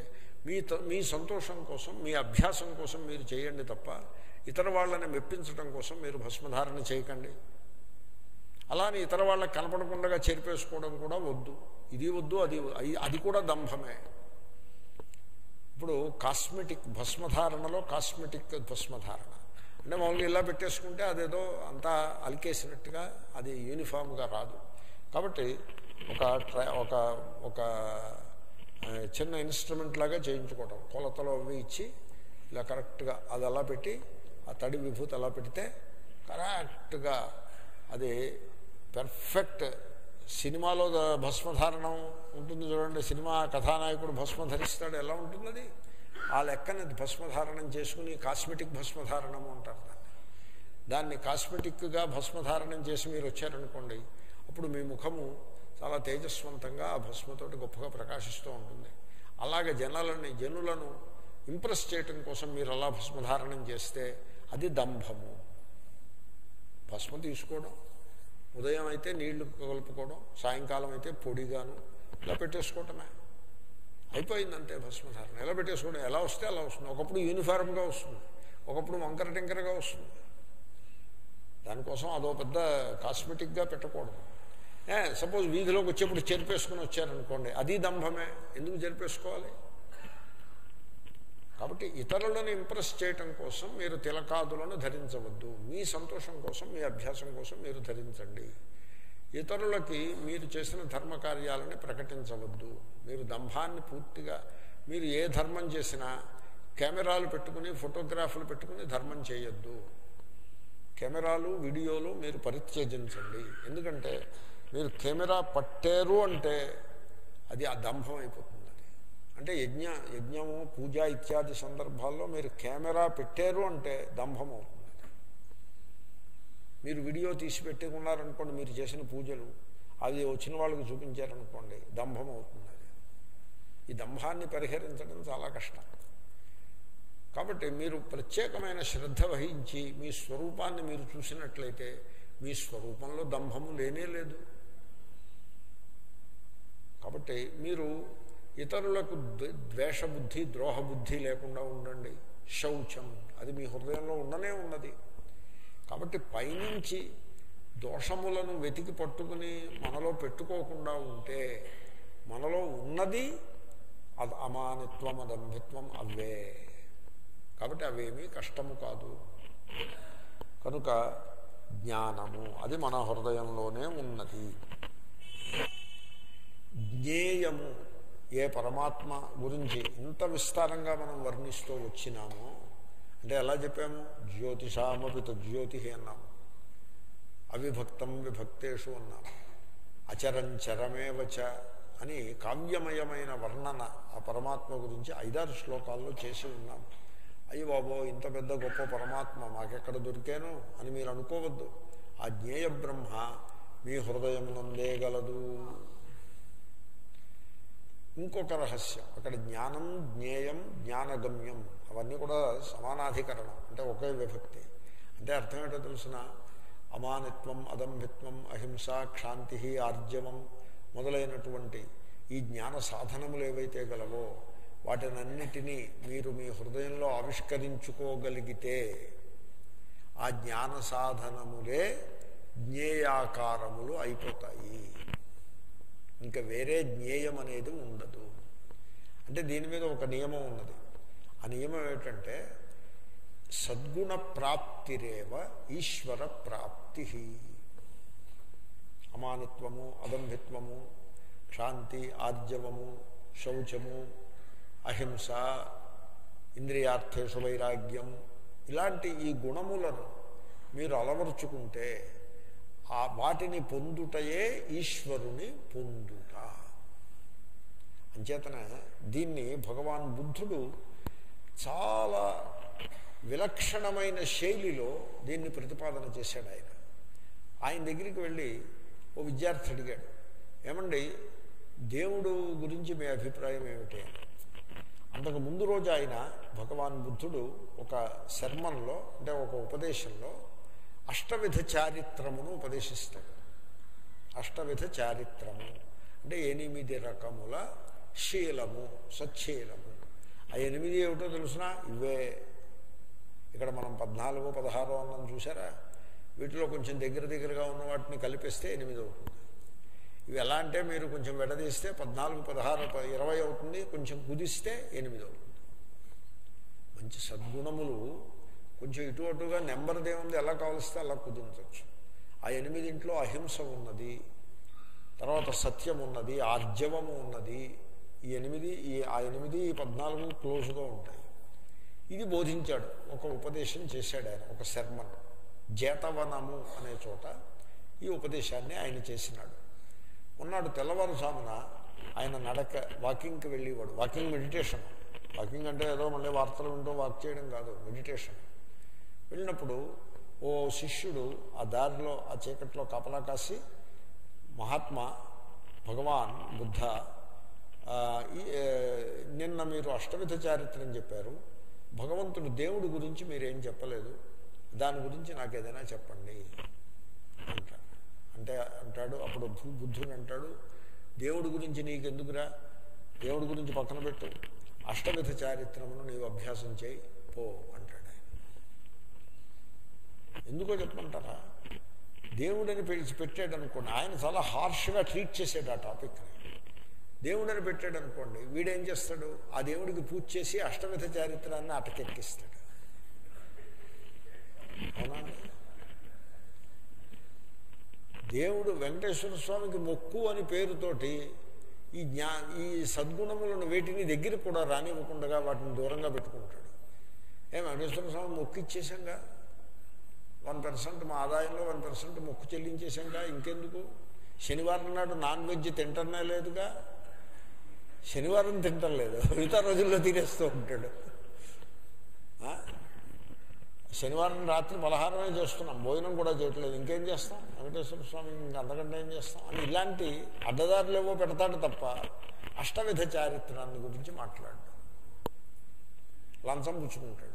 మీ మీ సంతోషం కోసం, మీ అభ్యాసం కోసం మీరు చేయండి తప్ప ఇతర వాళ్ళని మెప్పించడం కోసం మీరు భస్మధారణ చేయకండి. అలానే ఇతర వాళ్ళకి కనపడకుండా చెరిపేసుకోవడం కూడా వద్దు. ఇది వద్దు, అది అది కూడా దంభమే. ఇప్పుడు కాస్మెటిక్ భస్మధారణలో కాస్మెటిక్ భస్మధారణ అంటే మామూలుగా ఇలా పెట్టేసుకుంటే అదేదో అంతా అలికేసినట్టుగా అది యూనిఫామ్గా రాదు. కాబట్టి ఒక ట్రై ఒక ఒక చిన్న ఇన్స్ట్రుమెంట్ లాగా చేయించుకోవడం, కొలతలో అవి ఇచ్చి ఇలా కరెక్ట్గా అది అలా పెట్టి ఆ తడి విభూతి అలా పెడితే కరెక్ట్గా అది పెర్ఫెక్ట్. సినిమాలో భస్మధారణం ఉంటుంది చూడండి, సినిమా కథానాయకుడు భస్మ ధరిస్తాడు, ఎలా ఉంటుంది అది ఆ లెక్కన భస్మధారణం చేసుకుని కాస్మెటిక్ భస్మధారణము అంటారు దాన్ని. దాన్ని కాస్మెటిక్గా భస్మధారణం చేసి మీరు వచ్చారనుకోండి, అప్పుడు మీ ముఖము చాలా తేజస్వంతంగా ఆ భస్మతోటి గొప్పగా ప్రకాశిస్తూ ఉంటుంది. అలాగే జనాలని జనులను ఇంప్రెస్ చేయటం కోసం మీరు అలా భస్మధారణం చేస్తే అది దంభము. భస్మ తీసుకోవడం, ఉదయం అయితే నీళ్లు కలుపుకోవడం, సాయంకాలం అయితే పొడిగాను ఇలా పెట్టేసుకోవటమే, అయిపోయిందంటే భస్మధారణ. ఎలా పెట్టేసుకోవడం, ఎలా వస్తే అలా వస్తుంది. ఒకప్పుడు యూనిఫార్మ్గా వస్తుంది, ఒకప్పుడు వంకర టింకరగా వస్తుంది. దానికోసం అదో పెద్ద కాస్మెటిక్గా పెట్టకూడదు. సపోజ్ వీధిలోకి వచ్చేప్పుడు చెరిపేసుకుని వచ్చారనుకోండి, అది దంభమే. ఎందుకు చెరిపేసుకోవాలి? కాబట్టి ఇతరులను ఇంప్రెస్ చేయటం కోసం మీరు తిలకాదులను ధరించవద్దు. మీ సంతోషం కోసం, మీ అభ్యాసం కోసం మీరు ధరించండి. ఇతరులకి మీరు చేసిన ధర్మకార్యాలని ప్రకటించవద్దు. మీరు దంభాన్ని పూర్తిగా, మీరు ఏ ధర్మం చేసినా కెమెరాలు పెట్టుకుని ఫోటోగ్రాఫ్లు పెట్టుకుని ధర్మం చేయొద్దు. కెమెరాలు వీడియోలు మీరు పరిత్యజించండి. ఎందుకంటే మీరు కెమెరా పట్టారు అంటే అది ఆ దంభం అయిపోతుంది. అంటే యజ్ఞ యజ్ఞము పూజ ఇత్యాది సందర్భాల్లో మీరు కెమెరా పెట్టారు అంటే దంభం అవుతుంది. మీరు వీడియో తీసి పెట్టుకున్నారనుకోండి, మీరు చేసిన పూజలు అది వచ్చిన వాళ్ళకి చూపించారనుకోండి, దంభం అవుతుంది. అది ఈ దంభాన్ని పరిహరించడం చాలా కష్టం. కాబట్టి మీరు ప్రత్యేకమైన శ్రద్ధ వహించి మీ స్వరూపాన్ని మీరు చూసినట్లయితే మీ స్వరూపంలో దంభము లేనే లేదు. కాబట్టి మీరు ఇతరులకు ద్వేషబుద్ధి, ద్రోహబుద్ధి లేకుండా ఉండండి. శౌచం అది మీ హృదయంలో ఉండనే ఉన్నది. కాబట్టి పైనుంచి దోషములను వెతికి పట్టుకుని మనలో పెట్టుకోకుండా ఉంటే మనలో ఉన్నది అది అమానిత్వం, అదంభిత్వం అవే. కాబట్టి అవేమీ కష్టము కాదు. కనుక జ్ఞానము అది మన హృదయంలోనే ఉన్నది. జ్ఞేయము ఏ పరమాత్మ గురించి ఇంత విస్తారంగా మనం వర్ణిస్తూ వచ్చినామో, అంటే ఎలా చెప్పాము, జ్యోతిషామపి తజ్యోతి అన్నాము, అవిభక్తం విభక్తేషు అన్నాము, అచరంచరమేవచ అని కావ్యమయమైన వర్ణన ఆ పరమాత్మ గురించి ఐదారు శ్లోకాల్లో చేసి ఉన్నాము. అయ్యి బాబో ఇంత పెద్ద గొప్ప పరమాత్మ మాకెక్కడ దొరికాను అని మీరు అనుకోవద్దు. ఆ జ్ఞేయ బ్రహ్మ మీ హృదయం నందే గలదు. ఇంకొక రహస్యం అక్కడ జ్ఞానం, జ్ఞేయం, జ్ఞానగమ్యం అవన్నీ కూడా సమానాధికరణం, అంటే ఒకే విభక్తి. అంటే అర్థం ఏంటో తెలుసిన, అమానిత్వం, అదంభిత్వం, అహింస, క్షాంతి, ఆర్జవం మొదలైనటువంటి ఈ జ్ఞాన సాధనములు ఏవైతే గలవో వాటినన్నిటినీ మీరు మీ హృదయంలో ఆవిష్కరించుకోగలిగితే ఆ జ్ఞాన సాధనములే జ్ఞేయాకారములు అయిపోతాయి. ఇంకా వేరే జ్ఞేయం అనేది ఉండదు. అంటే దీని మీద ఒక నియమం ఉన్నది. ఆ నియమం ఏమిటంటే సద్గుణ ప్రాప్తిరేవ ఈశ్వర ప్రాప్తి. అమానిత్వము, అదంభిత్వము, క్షాంతి, ఆర్జవము, శౌచము, అహింస, ఇంద్రియార్థేషు వైరాగ్యం, ఇలాంటి ఈ గుణములను మీరు అలవరుచుకుంటే ఆ వాటిని పొందుటయే ఈశ్వరుని పొందుట. అంచేతన దీన్ని భగవాన్ బుద్ధుడు చాలా విలక్షణమైన శైలిలో దీన్ని ప్రతిపాదన చేశాడు. ఆయన ఆయన దగ్గరికి వెళ్ళి ఓ విద్యార్థి అడిగాడు, ఏమండి దేవుడు గురించి మీ అభిప్రాయం ఏమిటి? అంతకు ముందు రోజు ఆయన భగవాన్ బుద్ధుడు ఒక శర్మన్లో, అంటే ఒక ఉపదేశంలో అష్టవిధ చారిత్రమును ఉపదేశిస్తాడు. అష్టవిధ చారిత్రము అంటే ఎనిమిది రకముల శీలము, సచ్చీలము. ఆ ఎనిమిది ఏమిటో తెలుసునా? ఇవే. ఇక్కడ మనం పద్నాలుగో పదహారో అన్నం చూసారా? వీటిలో కొంచెం దగ్గర దగ్గరగా ఉన్న వాటిని కలిపిస్తే ఎనిమిది అవుతుంది. ఇవి ఎలా అంటే మీరు కొంచెం విడదీస్తే పద్నాలుగు పదహారు ఇరవై అవుతుంది, కొంచెం కుదిస్తే ఎనిమిది అవుతుంది. మంచి సద్గుణములు కొంచెం ఇటు అటుగా నెంబర్ దేవుంది, ఎలా కావలిస్తే అలా కుదించవచ్చు. ఆ ఎనిమిదింట్లో అహింస ఉన్నది, తర్వాత సత్యం ఉన్నది, ఆర్జవము ఉన్నది. ఈ ఎనిమిది ఈ ఆ ఎనిమిది ఈ పద్నాలుగు క్లోజ్గా ఉంటాయి. ఇది బోధించాడు, ఒక ఉపదేశం చేశాడు ఆయన, ఒక శర్మన్ జేతవనము అనే చోట ఈ ఉపదేశాన్ని ఆయన చేసినాడు. ఉన్నాడు తెల్లవారుజామున ఆయన నడక వాకింగ్కి వెళ్ళేవాడు. Walking meditation. వాకింగ్ అంటే ఏదో మళ్ళీ వార్తలు వింటూ వాక్ చేయడం కాదు, మెడిటేషన్. వెళ్ళినప్పుడు ఓ శిష్యుడు ఆ దారిలో ఆ చీకట్లో కాపలా కాసి, మహాత్మా భగవాన్ బుద్ధ, నిన్న మీరు అష్టవిధ చారిత్రం చెప్పారు, భగవంతుడు దేవుడి గురించి మీరేం చెప్పలేదు, దాని గురించి నాకు ఏదైనా చెప్పండి అంటాడు. అంటే అంటాడు అప్పుడు బుద్ధుడు అంటాడు, దేవుడి గురించి నీకెందుకురా, దేవుడి గురించి పక్కన పెట్టు, అష్టవిధ చారిత్రమును నీవు అభ్యాసం చేయి పో అంటాడు ఆయన. ఎందుకో చెప్పమంటారా? దేవుడని పిలిచి పెట్టాడు అనుకోండి, ఆయన చాలా హార్ష్గా ట్రీట్ చేసాడు ఆ టాపిక్ని. దేవుడని పెట్టాడు అనుకోండి, వీడేం చేస్తాడు, ఆ దేవుడికి పూజ చేసి అష్టవిధ చారిత్రాన్ని అటకెక్కిస్తాడు. అవునా? దేవుడు వెంకటేశ్వర స్వామికి మొక్కు అని పేరుతోటి ఈ జ్ఞా ఈ సద్గుణములను వేటిని దగ్గర కూడా రానివ్వకుండా వాటిని దూరంగా పెట్టుకుంటాడు. ఏ వెంకటేశ్వర స్వామి మొక్కు ఇచ్చేసాంగా, వన్ పర్సెంట్ మా ఆదాయంలో వన్ పర్సెంట్ మొక్కు చెల్లించేసాంగా, ఇంకెందుకు? శనివారం నాడు నాన్ వెజ్ తింటనే లేదుగా, శనివారం తింటలేదు, మిగతా రోజుల్లో తినేస్తూ ఉంటాడు. శనివారం రాత్రి పలహారమే చేస్తున్నాం, భోజనం కూడా చేయట్లేదు, ఇంకేం చేస్తాం, వెంకటేశ్వర స్వామి ఇంకా అంతకంటే ఏం చేస్తాం అని ఇలాంటి అడ్డదారులు ఏవో పెడతాడు తప్ప అష్టవిధ చారిత్రాన్ని గురించి మాట్లాడు. లంచం పుచ్చుకుంటాడు,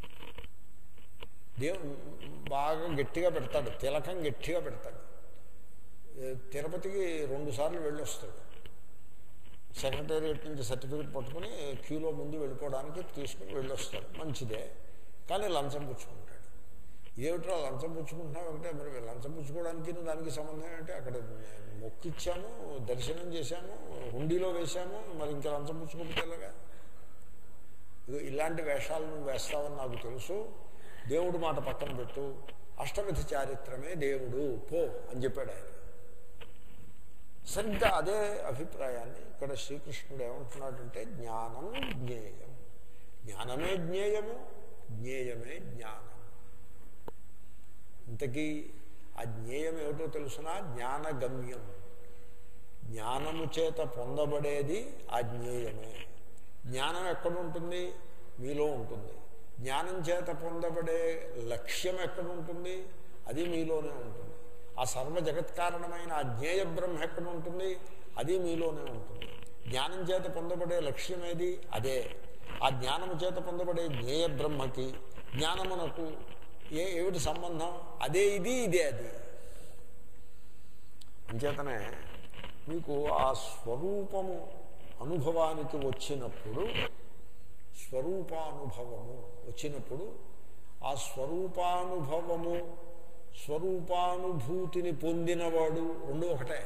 దేవు బాగా గట్టిగా పెడతాడు, తిలకం గట్టిగా పెడతాడు. తిరుపతికి రెండు సార్లు వెళ్ళొస్తాడు, సెక్రటేరియట్ నుంచి సర్టిఫికెట్ పట్టుకుని క్యూలో ముందు వెళ్ళిపోవడానికి తీసుకుని వెళ్ళొస్తాడు, మంచిదే. కానీ లంచం పుచ్చుకుంటాడు. ఏమిట్రా లంచం పుచ్చుకుంటున్నావు అంటే, మరి లంచం పుచ్చుకోవడానికి దానికి సంబంధం ఏంటంటే, అక్కడ మొక్కిచ్చాము, దర్శనం చేశాము, హుండీలో వేశాము, మరి ఇంకా లంచం పుచ్చుకుంటేలాగా? ఇదో ఇలాంటి వేషాలు నువ్వు వేస్తావని నాకు తెలుసు, దేవుడు మాట పక్కన పెట్టు, అష్టవిధ చారిత్రమే దేవుడు పో అని చెప్పాడు ఆయన. సరిగ్గా అదే అభిప్రాయాన్ని ఇక్కడ శ్రీకృష్ణుడు ఏమంటున్నాడంటే, జ్ఞానం జ్ఞేయం, జ్ఞానమే జ్ఞేయము, జ్ఞేయమే జ్ఞానం. ఇంతకీ ఆ జ్ఞేయం ఏమిటో తెలుసునా? జ్ఞానగమ్యం. జ్ఞానము చేత పొందబడేది ఆ జ్ఞేయమే. జ్ఞానం ఎక్కడుంటుంది? మీలో ఉంటుంది. జ్ఞానం చేత పొందబడే లక్ష్యం ఎక్కడుంటుంది? అది మీలోనే ఉంటుంది. ఆ సర్వ జగత్కారణమైన ఆ జ్ఞేయ బ్రహ్మ ఎక్కడ ఉంటుంది? అది మీలోనే ఉంటుంది. జ్ఞానం చేత పొందబడే లక్ష్యం ఏది? అదే. ఆ జ్ఞానము చేత పొందబడే జ్ఞేయ బ్రహ్మకి జ్ఞానమునకు ఏ ఏమిటి సంబంధం? అదే ఇది, ఇదే అది. అంచేతనే మీకు ఆ స్వరూపము అనుభవానికి వచ్చినప్పుడు, స్వరూపానుభవము వచ్చినప్పుడు ఆ స్వరూపానుభవము స్వరూపానుభూతిని పొందినవాడు రెండు ఒకటే.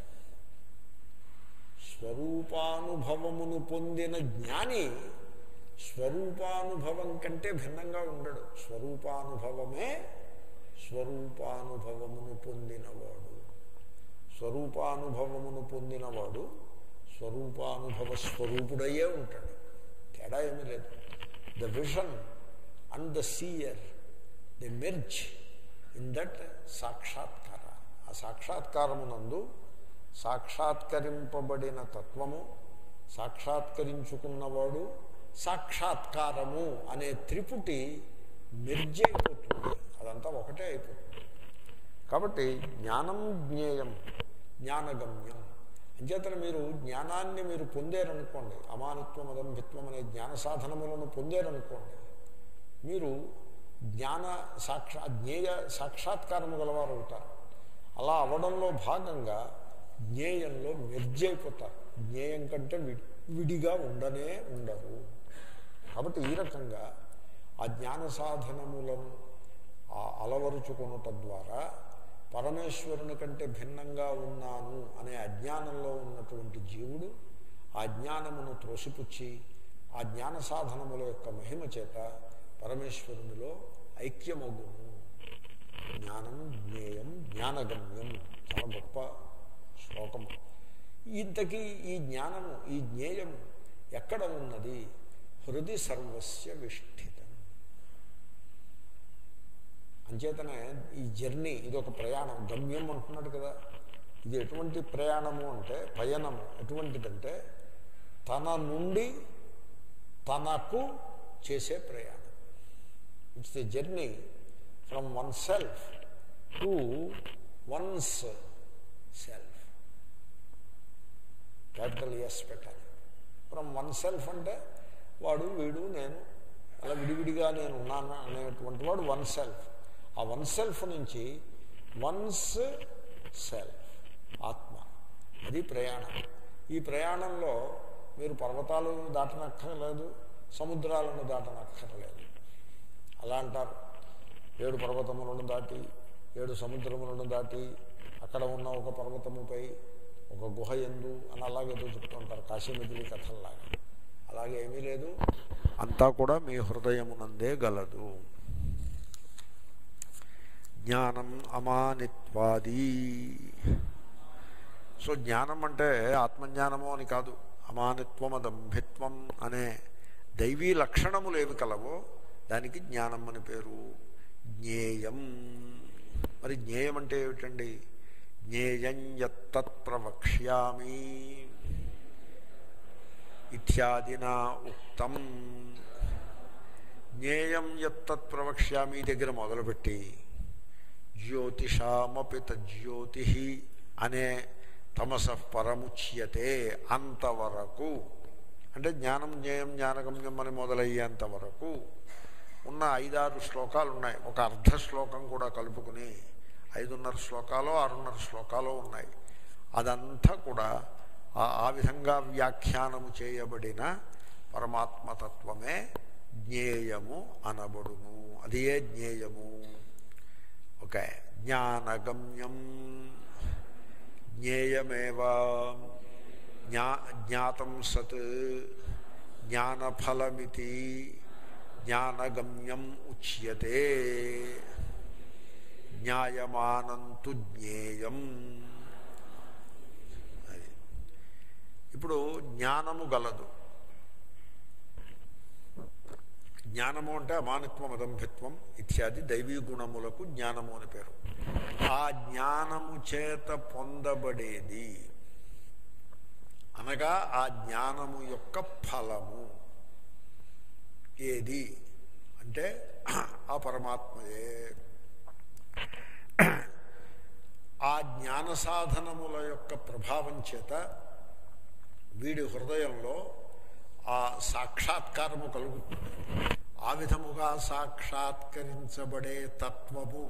స్వరూపానుభవమును పొందిన జ్ఞాని స్వరూపానుభవం కంటే భిన్నంగా ఉండడు. స్వరూపానుభవమే స్వరూపానుభవమును పొందినవాడు. స్వరూపానుభవమును పొందినవాడు స్వరూపానుభవ స్వరూపుడయ్యే ఉంటాడు. తేడా ఏమీ లేదు. The vision and the seer the merge in that సాక్షాత్కార. ఆ సాక్షాత్కారమునందు సాక్షాత్కరింపబడిన తత్వము, సాక్షాత్కరించుకున్నవాడు, సాక్షాత్కారము అనే త్రిపుటి మెర్జ్ అయిపోతుంది. అదంతా ఒకటే అయిపోతుంది. కాబట్టి జ్ఞానం జ్ఞేయం, జ్ఞానగమ్యం. అంచేతన మీరు జ్ఞానాన్ని మీరు పొందారనుకోండి, అమానిత్వం అదంభిత్వం అనే జ్ఞాన సాధనములను పొందారనుకోండి, మీరు జ్ఞాన సాక్షా జ్ఞేయ సాక్షాత్కారము గలవారు అవుతారు. అలా అవడంలో భాగంగా జ్ఞేయంలో మెర్జ్ అయిపోతారు. జ్ఞేయం కంటే విడిగా ఉండనే ఉండరు. కాబట్టి ఈ రకంగా ఆ జ్ఞాన సాధనములను అలవరుచుకొనుట ద్వారా పరమేశ్వరుని కంటే భిన్నంగా ఉన్నాను అనే అజ్ఞానంలో ఉన్నటువంటి జీవుడు ఆ జ్ఞానమును త్రోసిపుచ్చి ఆ జ్ఞాన సాధనముల యొక్క మహిమ చేత పరమేశ్వరునిలో ఐక్యమగును. జ్ఞానం జ్ఞేయం జ్ఞానగమ్యం, చాలా గొప్ప శ్లోకము. ఇంతకీ ఈ జ్ఞానము, ఈ జ్ఞేయము ఎక్కడ ఉన్నది? హృది సర్వస్య విష్ఠితం. అంచేతనే ఈ జర్నీ ఇది ఒక ప్రయాణం, గమ్యం అంటున్నాడు కదా. ఇది ఎటువంటి ప్రయాణము అంటే పయనము ఎటువంటిదంటే తన నుండి తనకు చేసే ప్రయాణం. It's the journey from one self to one's self. Capital S పెట్టాలి. ఫ్రమ్ వన్ సెల్ఫ్ అంటే వాడు వీడు నేను అలా విడివిడిగా నేను ఉన్నాను అనేటువంటి వాడు వన్ సెల్ఫ్. ఆ వన్ సెల్ఫ్ నుంచి వన్స్ సెల్ఫ్ ఆత్మ, అది ప్రయాణం. ఈ ప్రయాణంలో మీరు పర్వతాలు దాటనక్కర్లేదు, సముద్రాలను దాటనక్కర్లేదు. అలా అంటారు. ఏడు పర్వతములను దాటి ఏడు సముద్రములను దాటి అక్కడ ఉన్న ఒక పర్వతముపై ఒక గుహ యందు అని అలాగేదో చెప్తూ ఉంటారు, కాశీమజిలీ కథల్లాగా. అలాగే ఏమీ లేదు, అంతా కూడా మీ హృదయమునందే గలదు. జ్ఞానం అమానిత్వాది. సో జ్ఞానం అంటే ఆత్మజ్ఞానము అని కాదు, అమానిత్వం అదంభిత్వం అనే దైవీ లక్షణములు ఏవి కలవో దానికి జ్ఞానం అని పేరు. జ్ఞేయం. మరి జ్ఞేయం అంటే ఏమిటండి? జ్ఞేయం యత్తత్ ప్రవక్ష్యామి ఇత్యాదినా ఉక్తం. జ్ఞేయం యత్తత్ ప్రవక్ష్యామి దగ్గర మొదలుపెట్టి జ్యోతిషామపి తజ్యోతి అనే తమసః పరముచ్యతే అంతవరకు, అంటే జ్ఞానం జ్ఞేయం జ్ఞానగమ్యం అని మొదలయ్యేంతవరకు ఉన్న ఐదారు శ్లోకాలు ఉన్నాయి. ఒక అర్ధ శ్లోకం కూడా కలుపుకుని ఐదున్నర శ్లోకాలు ఆరున్నర శ్లోకాలు ఉన్నాయి. అదంతా కూడా ఆ విధంగా వ్యాఖ్యానము చేయబడిన పరమాత్మతత్వమే జ్ఞేయము అనబడును. అదే జ్ఞేయము. ఓకే. జ్ఞానగమ్యం జ్ఞేయమేవ జ్ఞా జ్ఞాతం సత్ జ్ఞానఫలమితి జ్ఞానగమ్యం ఉచ్యతే. జ్ఞాయమానంతు జ్ఞేయం. ఇప్పుడు జ్ఞానము గలదు. జ్ఞానము అంటే అమానిత్వం అదంభిత్వం ఇత్యాది దైవీ గుణములకు జ్ఞానము అని పేరు. ఆ జ్ఞానము చేత పొందబడేది అనగా ఆ జ్ఞానము యొక్క ఫలము ఏది అంటే ఆ పరమాత్మయే. ఆ జ్ఞాన సాధనముల యొక్క ప్రభావం చేత వీడి హృదయంలో ఆ సాక్షాత్కారము కలుగుతుంది. ఆ విధముగా సాక్షాత్కరించబడే తత్వము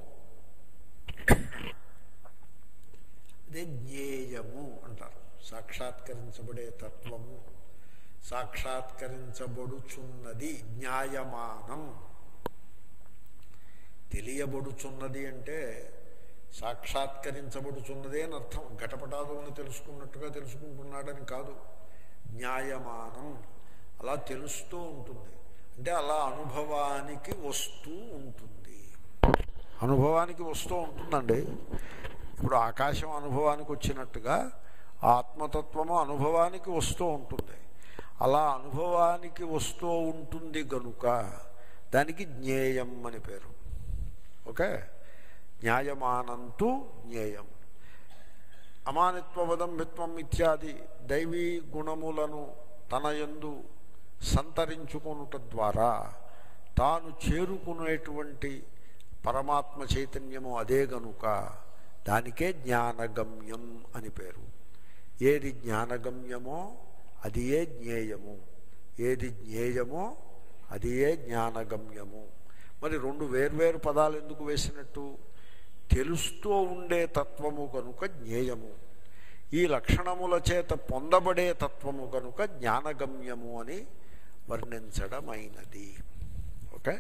అదే జ్ఞేయము అంటారు. సాక్షాత్కరించబడే తత్వము, సాక్షాత్కరించబడుచున్నది, జ్ఞాయమానం. తెలియబడుచున్నది అంటే సాక్షాత్కరించబడుచున్నదే అని అర్థం. ఘటపటాదులను తెలుసుకున్నట్టుగా తెలుసుకుంటున్నాడని కాదు. జ్ఞాయమానం అలా తెలుస్తూ ఉంటుంది, అంటే అలా అనుభవానికి వస్తూ ఉంటుంది. అనుభవానికి వస్తూ ఉంటుందండి. ఇప్పుడు ఆకాశం అనుభవానికి వచ్చినట్టుగా ఆత్మతత్వము అనుభవానికి వస్తూ ఉంటుంది. అలా అనుభవానికి వస్తూ ఉంటుంది గనుక దానికి జ్ఞేయం అని పేరు. ఓకే. జ్ఞాయమానంతు జ్ఞేయం. అమానిత్వవదంభిత్వం ఇత్యాది దైవీ గుణములను తన యందు సంతరించుకొనుట ద్వారా తాను చేరుకునేటువంటి పరమాత్మ చైతన్యము అదే గనుక దానికే జ్ఞానగమ్యం అని పేరు. ఏది జ్ఞానగమ్యమో అది ఏ జ్ఞేయము, ఏది జ్ఞేయమో అది ఏ జ్ఞానగమ్యము. మరి రెండు వేర్వేరు పదాలు ఎందుకు వేసినట్టు? తెలుస్తూ ఉండే తత్వము కనుక జ్ఞేయము, ఈ లక్షణముల చేత పొందబడే తత్వము కనుక జ్ఞానగమ్యము అని వర్ణించడమైనది. ఓకే,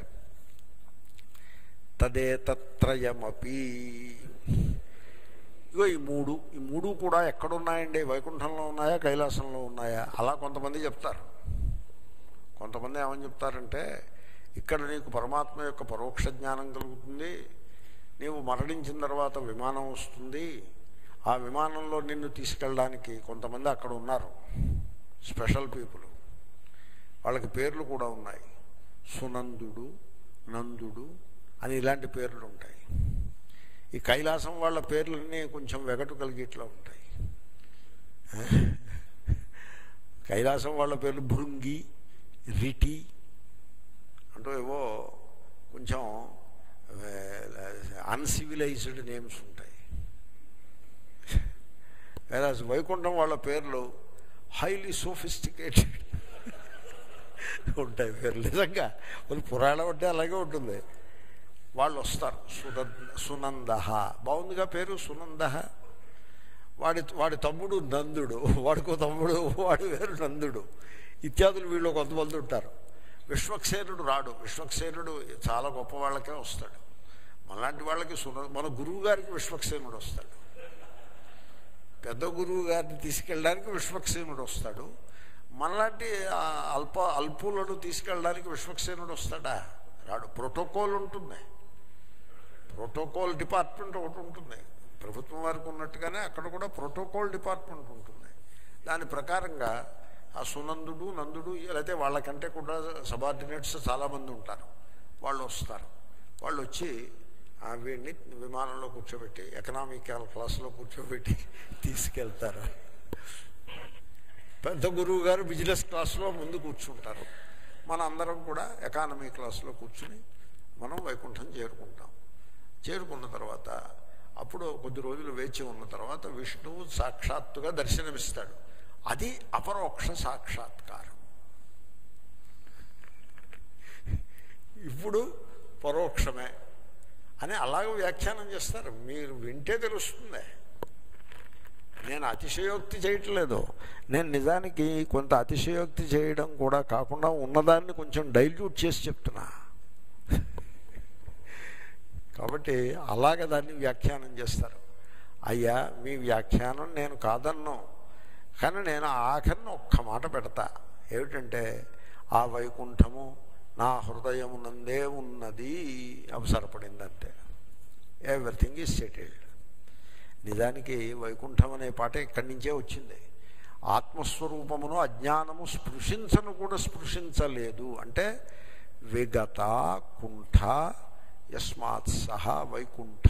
తదేతత్రయమపి. ఇగో ఈ మూడు ఈ మూడు కూడా ఎక్కడున్నాయండి? వైకుంఠంలో ఉన్నాయా, కైలాసంలో ఉన్నాయా? అలా కొంతమంది చెప్తారు. కొంతమంది ఏమని చెప్తారంటే, ఇక్కడ నీకు పరమాత్మ యొక్క పరోక్ష జ్ఞానం కలుగుతుంది, నీవు మరణించిన తర్వాత విమానం వస్తుంది, ఆ విమానంలో నిన్ను తీసుకెళ్ళడానికి కొంతమంది అక్కడ ఉన్నారు, స్పెషల్ పీపుల్. వాళ్ళకి పేర్లు కూడా ఉన్నాయి, సునందుడు, నందుడు అని ఇలాంటి పేర్లు ఉంటాయి. ఈ కైలాసం వాళ్ళ పేర్లన్నీ కొంచెం వెగటు కలిగిట్లా ఉంటాయి. కైలాసం వాళ్ళ పేర్లు భృంగి, రిటి అంటూ ఏవో కొంచెం అన్సివిలైజ్డ్ నేమ్స్ ఉంటాయి. వేరే వైకుంఠం వాళ్ళ పేర్లు హైలీ సోఫిస్టికేటెడ్ ఉంటాయి పేర్లు. నిజంగా వాళ్ళు పురాణం అంటే అలాగే ఉంటుంది. వాళ్ళు వస్తారు. సున సునంద బాగుందిగా పేరు, సునంద. వాడి వాడి తమ్ముడు నందుడు, వాడికో తమ్ముడు, వాడి పేరు నందుడు ఇత్యాదులు వీళ్ళు కొంతమంది ఉంటారు. విశ్వక్సేనుడు రాడు. విశ్వక్సేనుడు చాలా గొప్ప వాళ్ళకే వస్తాడు. మనలాంటి వాళ్ళకి సున మన గురువు గారికి విశ్వక్సేనుడు వస్తాడు. పెద్ద గురువు గారిని తీసుకెళ్ళడానికి విశ్వక్సేనుడు వస్తాడు. మనలాంటి అల్ప అల్పులను తీసుకెళ్ళడానికి విశ్వక్సేనుడు వస్తాడా? రాడు. ప్రోటోకాల్ ఉంటుంది, ప్రోటోకాల్ డిపార్ట్మెంట్ ఒకటి ఉంటుంది. ప్రభుత్వం వారికి ఉన్నట్టుగానే అక్కడ కూడా ప్రోటోకాల్ డిపార్ట్మెంట్ ఉంటుంది. దాని ప్రకారంగా ఆ సునందుడు, నందుడు, లేకపోతే వాళ్ళకంటే కూడా సబార్డినేట్స్ చాలామంది ఉంటారు. వాళ్ళు వస్తారు. వాళ్ళు వచ్చి వీడిని విమానంలో కూర్చోబెట్టి ఎకనామికల్ క్లాస్లో కూర్చోబెట్టి తీసుకెళ్తారు. పెద్ద గురువు గారు బిజినెస్ క్లాస్లో ముందు కూర్చుంటారు. మన అందరం కూడా ఎకానమీ క్లాస్లో కూర్చుని మనం వైకుంఠం చేరుకుంటాం. చేరుకున్న తర్వాత అప్పుడు కొద్ది రోజులు వేచి ఉన్న తర్వాత విష్ణువు సాక్షాత్తుగా దర్శనమిస్తాడు. అది అపరోక్ష సాక్షాత్కారం. ఇప్పుడు పరోక్షమే అని అలాగే వ్యాఖ్యానం చేస్తారు. మీరు వింటే తెలుస్తుంది. నేను అతిశయోక్తి చేయట్లేదు. నేను నిజానికి కొంత అతిశయోక్తి చేయడం కూడా కాకుండా ఉన్నదాన్ని కొంచెం డైల్యూట్ చేసి చెప్తున్నా. కాబట్టి అలాగే దాన్ని వ్యాఖ్యానం చేస్తారు. అయ్యా మీ వ్యాఖ్యానం నేను కాదన్ను, కానీ నేను ఆఖరిన ఒక్క మాట పెడతా. ఏమిటంటే ఆ వైకుంఠము నా హృదయమునందే ఉన్నది అవసరపడిందంటే ఎవ్రీథింగ్ ఈజ్ సెటిల్డ్. నిజానికి వైకుంఠం అనే పాట ఇక్కడి నుంచే వచ్చింది. ఆత్మస్వరూపమును అజ్ఞానము స్పృశించను కూడా స్పృశించలేదు అంటే విగత కుంఠ యస్మాత్ సహా వైకుంఠ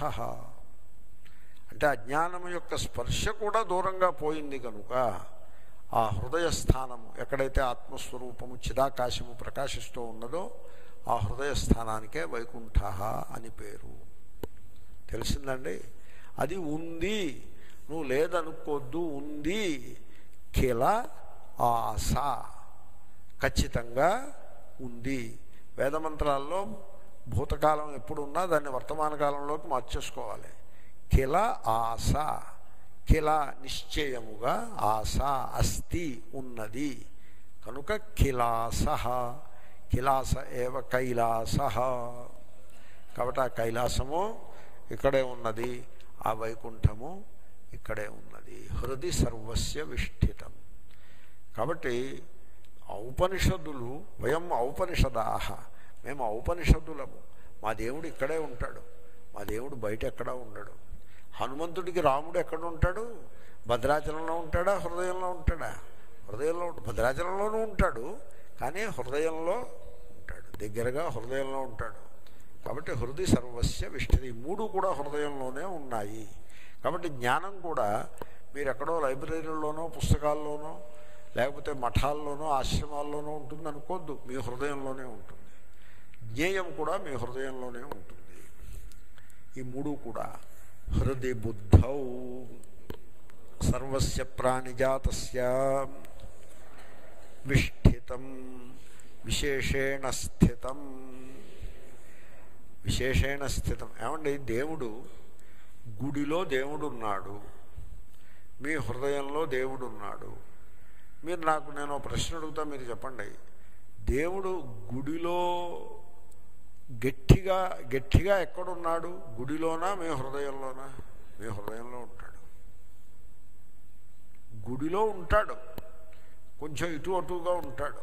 అంటే అజ్ఞానము యొక్క స్పర్శ కూడా దూరంగా పోయింది కనుక ఆ హృదయ స్థానము ఎక్కడైతే ఆత్మస్వరూపము చిదాకాశము ప్రకాశిస్తూ ఉన్నదో ఆ హృదయ స్థానానికే వైకుంఠ అని పేరు. తెలిసిందండి? అది ఉంది, నువ్వు లేదనుకోద్దు, ఉంది. కిల ఆస ఖచ్చితంగా ఉంది. వేదమంత్రాల్లో భూతకాలం ఎప్పుడున్నా దాన్ని వర్తమాన కాలంలోకి మార్చేసుకోవాలి. కిల ఆస, కిల నిశ్చయముగా, ఆస అస్తి ఉన్నది కనుక కిలాస, కిలాస ఏవ కైలాస. కాబట్టి ఆ కైలాసము ఇక్కడే ఉన్నది, ఆ వైకుంఠము ఇక్కడే ఉన్నది. హృది సర్వస్య విష్ఠితం. కాబట్టి ఔపనిషదులు వయం ఔపనిషదాహ, మేము ఔపనిషదులము. మా దేవుడు ఇక్కడే ఉంటాడు, మా దేవుడు బయట ఎక్కడా ఉండడు. హనుమంతుడికి రాముడు ఎక్కడ ఉంటాడు? భద్రాచలంలో ఉంటాడా, హృదయంలో ఉంటాడా? హృదయంలో. భద్రాచలంలోనూ ఉంటాడు కానీ హృదయంలో ఉంటాడు, దగ్గరగా హృదయంలో ఉంటాడు. కాబట్టి హృది సర్వస్య విష్ఠితి. మూడు కూడా హృదయంలోనే ఉన్నాయి. కాబట్టి జ్ఞానం కూడా మీరు ఎక్కడో లైబ్రరీలోనో పుస్తకాల్లోనో లేకపోతే మఠాల్లోనో ఆశ్రమాల్లోనో ఉంటుంది అనుకోద్దు, మీ హృదయంలోనే ఉంటుంది. జ్ఞేయం కూడా మీ హృదయంలోనే ఉంటుంది. ఈ మూడు కూడా హృది బుద్ధౌ సర్వస్య ప్రాణిజాతస్య విష్ఠితం విశేషేణ స్థితం. విశేషేణ స్థితం ఏమండి? దేవుడు గుడిలో దేవుడు ఉన్నాడు, మీ హృదయంలో దేవుడు ఉన్నాడు. మీరు నాకు నేను ప్రశ్న అడుగుతా, మీరు చెప్పండి. దేవుడు గుడిలో గట్టిగా గట్టిగా ఎక్కడున్నాడు? గుడిలోనా మీ హృదయంలోనా? మీ హృదయంలో ఉంటాడు. గుడిలో ఉంటాడు, కొంచెం ఇటు అటుగా ఉంటాడు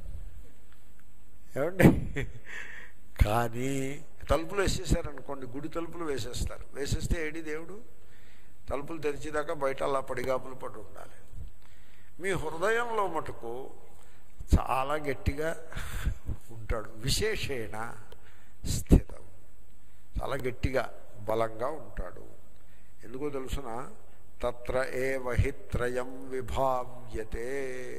ఏమండి. కానీ తలుపులు వేసేసారనుకోండి, గుడి తలుపులు వేసేస్తారు. వేసేస్తే ఏడి దేవుడు? తలుపులు తెరిచేదాకా బయట అలా పడిగాపులు పడి ఉండాలి. మీ హృదయంలో మటుకు చాలా గట్టిగా ఉంటాడు. విశేషేణ స్థితం, చాలా గట్టిగా బలంగా ఉంటాడు. ఎందుకో తెలుసిన, తత్ర ఏవ హి త్రయం విభావ్యతే.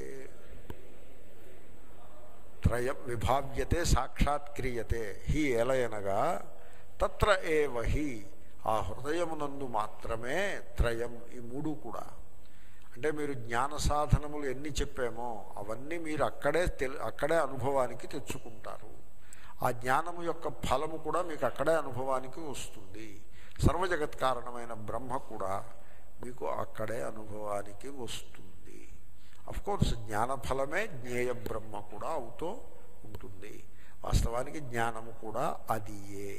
త్రయం విభావ్యతే సాక్షాత్క్రియతే. హి ఏలయనగా తత్ర ఏవ హి, ఆ హృదయమునందు మాత్రమే త్రయం, ఈ మూడు కూడా. అంటే మీరు జ్ఞాన సాధనములు ఎన్ని చెప్పామో అవన్నీ మీరు అక్కడే తెలు అక్కడే అనుభవానికి తెచ్చుకుంటారు. ఆ జ్ఞానము యొక్క ఫలము కూడా మీకు అక్కడే అనుభవానికి వస్తుంది. సర్వజగత్ కారణమైన బ్రహ్మ కూడా మీకు అక్కడే అనుభవానికి వస్తుంది. అఫ్కోర్స్ జ్ఞానఫలమే జ్ఞేయ బ్రహ్మ కూడా అవుతూ ఉంటుంది. వాస్తవానికి జ్ఞానము కూడా అదియే.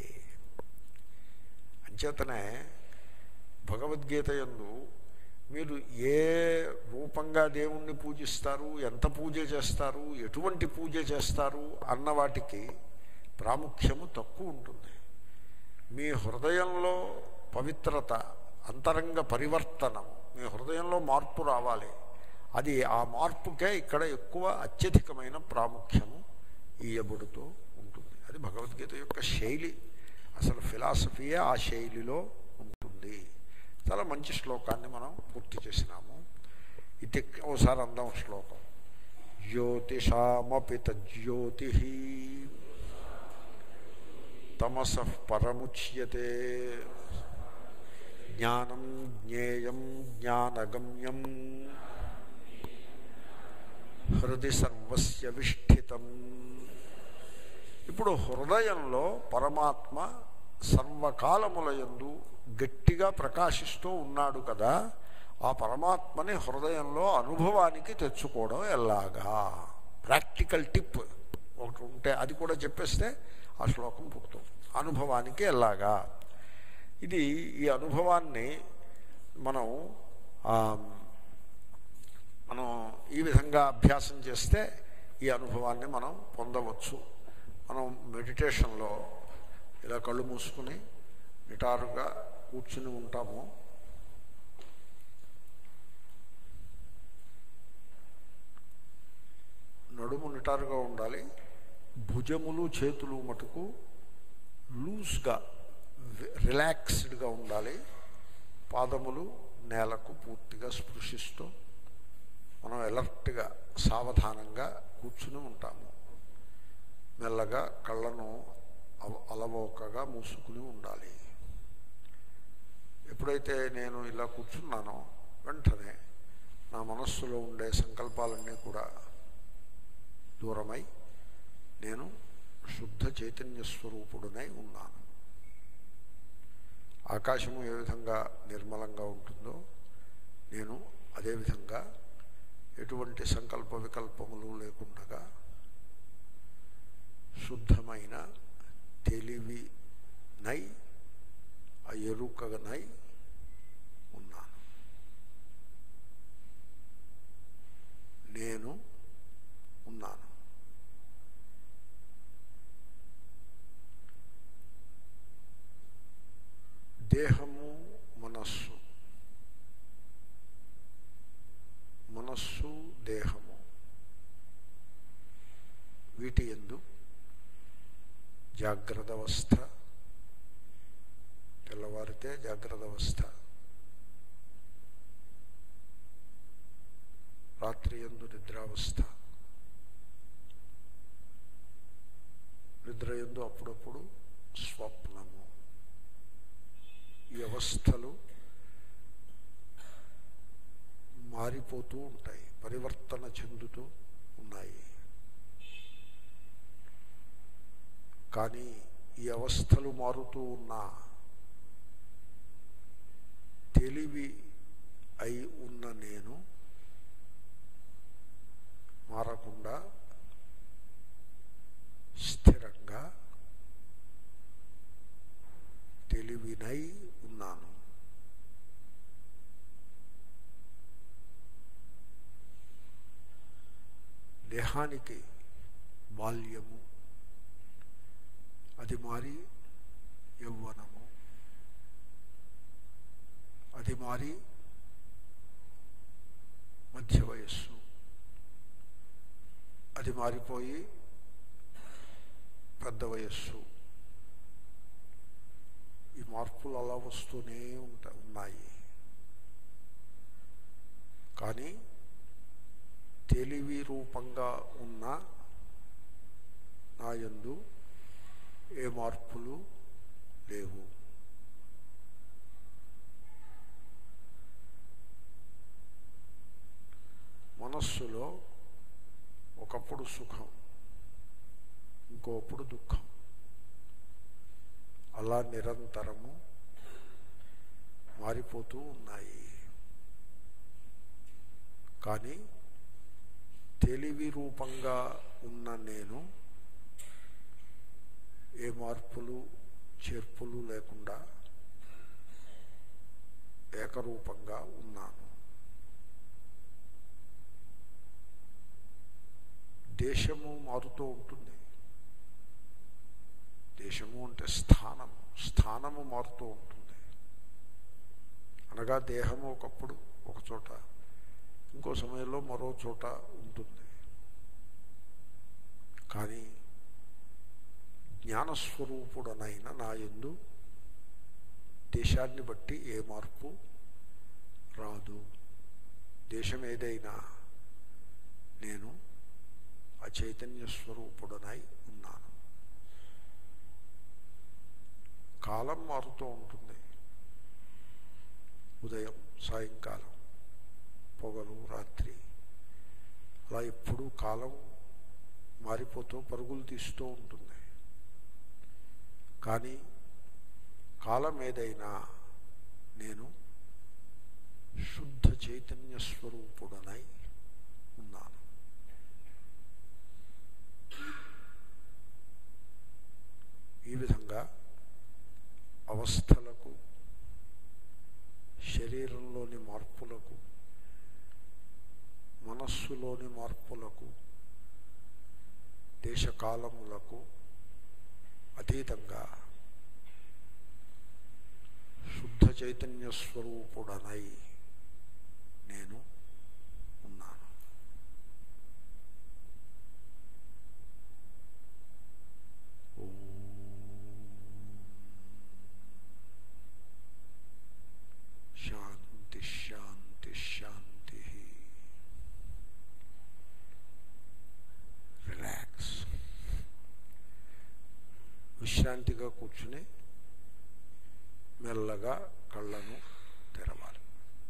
అంచేతనే భగవద్గీత యందు మీరు ఏ రూపంగా దేవుణ్ణి పూజిస్తారు, ఎంత పూజ చేస్తారు, ఎటువంటి పూజ చేస్తారు అన్న వాటికి ప్రాముఖ్యము తక్కువ ఉంటుంది. మీ హృదయంలో పవిత్రత, అంతరంగ పరివర్తనము, మీ హృదయంలో మార్పు రావాలి. అది ఆ మార్పుకే ఇక్కడ ఎక్కువ అత్యధికమైన ప్రాముఖ్యము ఇయ్యబడుతూ ఉంటుంది. అది భగవద్గీత యొక్క శైలి. అసలు ఫిలాసఫీయే ఆ శైలిలో ఉంటుంది. చాలా మంచి శ్లోకాన్ని మనం పూర్తి చేసినాము. ఇది ఒకసారి అందాం శ్లోకం. జ్యోతిషామపి తజ్యోతి తమసః పరముచ్యతే జ్ఞానం జ్ఞేయం జ్ఞానగమ్యం హృది సర్వస్య విష్ఠితం. ఇప్పుడు హృదయంలో పరమాత్మ సర్వకాలములయందు గట్టిగా ప్రకాశిస్తూ ఉన్నాడు కదా. ఆ పరమాత్మని హృదయంలో అనుభవానికి తెచ్చుకోవడం ఎలాగా? ప్రాక్టికల్ టిప్ ఒకటి ఉంటే అది కూడా చెప్పేస్తే ఆ శ్లోకం పూర్తవుతుంది. అనుభవానికి ఎలాగా? ఇది ఈ అనుభవాన్ని మనం మనం ఈ విధంగా అభ్యాసం చేస్తే ఈ అనుభవాన్ని మనం పొందవచ్చు. మనం మెడిటేషన్లో ఇలా కళ్ళు మూసుకుని నిటారుగా కూర్చుని ఉంటాము. నడుము నిటారుగా ఉండాలి. భుజములు చేతులు మటుకు లూజ్గా రిలాక్స్డ్గా ఉండాలి. పాదములు నేలకు పూర్తిగా స్పృశిస్తూ మనం ఎలర్ట్గా సావధానంగా కూర్చుని ఉంటాము. మెల్లగా కళ్ళను అలవోకగా మూసుకుని ఉండాలి. ఎప్పుడైతే నేను ఇలా కూర్చున్నానో వెంటనే నా మనస్సులో ఉండే సంకల్పాలన్నీ కూడా దూరమై నేను శుద్ధ చైతన్య స్వరూపుడునై ఉన్నాను. ఆకాశము ఏ విధంగా నిర్మలంగా ఉంటుందో నేను అదేవిధంగా ఎటువంటి సంకల్ప వికల్పములు లేకుండా శుద్ధమైన తెలివి నై ఆ ఎరుకనై ఉన్నాను. నేను ఉన్నాను. దేహము మనస్సు, మనస్సు దేహము, వీటి యందు జాగ్రత్త అవస్థ, తెల్లవారితే జాగ్రత్త అవస్థ, రాత్రి యందు నిద్రావస్థ, నిద్ర యందు అప్పుడప్పుడు స్వప్నము, ఈ అవస్థలు మారిపోతూ ఉంటాయి, పరివర్తన చెందుతూ ఉన్నాయి. కానీ ఈ అవస్థలు మారుతూ ఉన్నా తెలివి అయి ఉన్న నేను మారకుండా దేహానికి బాల్యము, అది మారి యౌవనము, అది మారి మధ్య వయస్సు, అది మారిపోయి పెద్ద వయస్సు. ఈ మార్పులు అలా వస్తూనే ఉంటా ఉన్నాయి. కానీ తెలివి రూపంగా ఉన్న నా యందు ఏ మార్పులు లేవు. మనస్సులో ఒకప్పుడు సుఖం, ఇంకోప్పుడు దుఃఖం, అలా నిరంతరము మారిపోతూ ఉన్నాయి. కానీ తెలివి రూపంగా ఉన్న నేను ఏ మార్పులు చేర్పులు లేకుండా ఏకరూపంగా ఉన్నాను. దేశము మారుతూ ఉంటుంది. దేశము అంటే స్థానము, స్థానము మారుతూ ఉంటుంది. అనగా దేహము ఒకప్పుడు ఒక చోట, ఇంకో సమయంలో మరో చోట ఉంటుంది. కానీ జ్ఞానస్వరూపుడనైన నా యందు దేశాన్ని బట్టి ఏ మార్పు రాదు. దేశం ఏదైనా నేను ఆ చైతన్య స్వరూపుడనై ఉన్నాను. కాలం మారుతూ ఉంటుంది. ఉదయం, సాయంకాలం, పొగలు, రాత్రి, అలా ఎప్పుడూ కాలం మారిపోతూ పరుగులు తీస్తూ ఉంటుంది. కానీ కాలం ఏదైనా నేను శుద్ధ చైతన్య స్వరూపుడనై ఉన్నాను. ఈ విధంగా అవస్థలకు, శరీరంలోని మార్పులకు, మనస్సులోని మార్పులకు, దేశకాలములకు అతీతంగా శుద్ధ చైతన్య స్వరూపుడనై నేను ఉన్నాను. శాంతి శాంతి శాంతి. రిలాక్స్. విశ్రాంతిగా కూర్చుని మెల్లగా కళ్ళను తెరవాలి.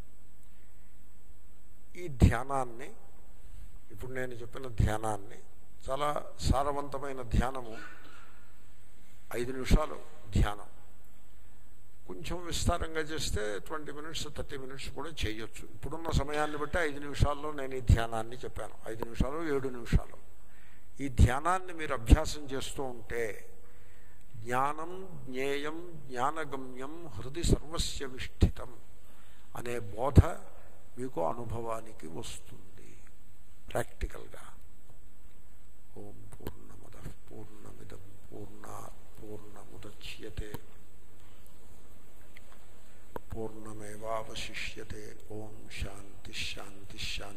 ఈ ధ్యానాన్ని, ఇప్పుడు నేను చెప్పిన ధ్యానాన్ని, చాలా సారవంతమైన ధ్యానము, ఐదు నిమిషాలు ధ్యానం. కొంచెం విస్తారంగా చేస్తే ట్వంటీ మినిట్స్ థర్టీ మినిట్స్ కూడా చేయొచ్చు. ఇప్పుడున్న సమయాన్ని బట్టి ఐదు నిమిషాల్లో నేను ఈ ధ్యానాన్ని చెప్పాను. ఐదు నిమిషాలు ఏడు నిమిషాలు ఈ ధ్యానాన్ని మీరు అభ్యాసం చేస్తూ ఉంటే జ్ఞానం జ్ఞేయం జ్ఞానగమ్యం హృది సర్వస్య విష్ఠితం అనే బోధ మీకు అనుభవానికి వస్తుంది ప్రాక్టికల్గా. ఓం పూర్ణమదః పూర్ణమిదం పూర్ణాత్ పూర్ణముదచ్యతే పూర్ణమేవావశిష్యతే. ఓం శాంతి శాంతి శాంతి.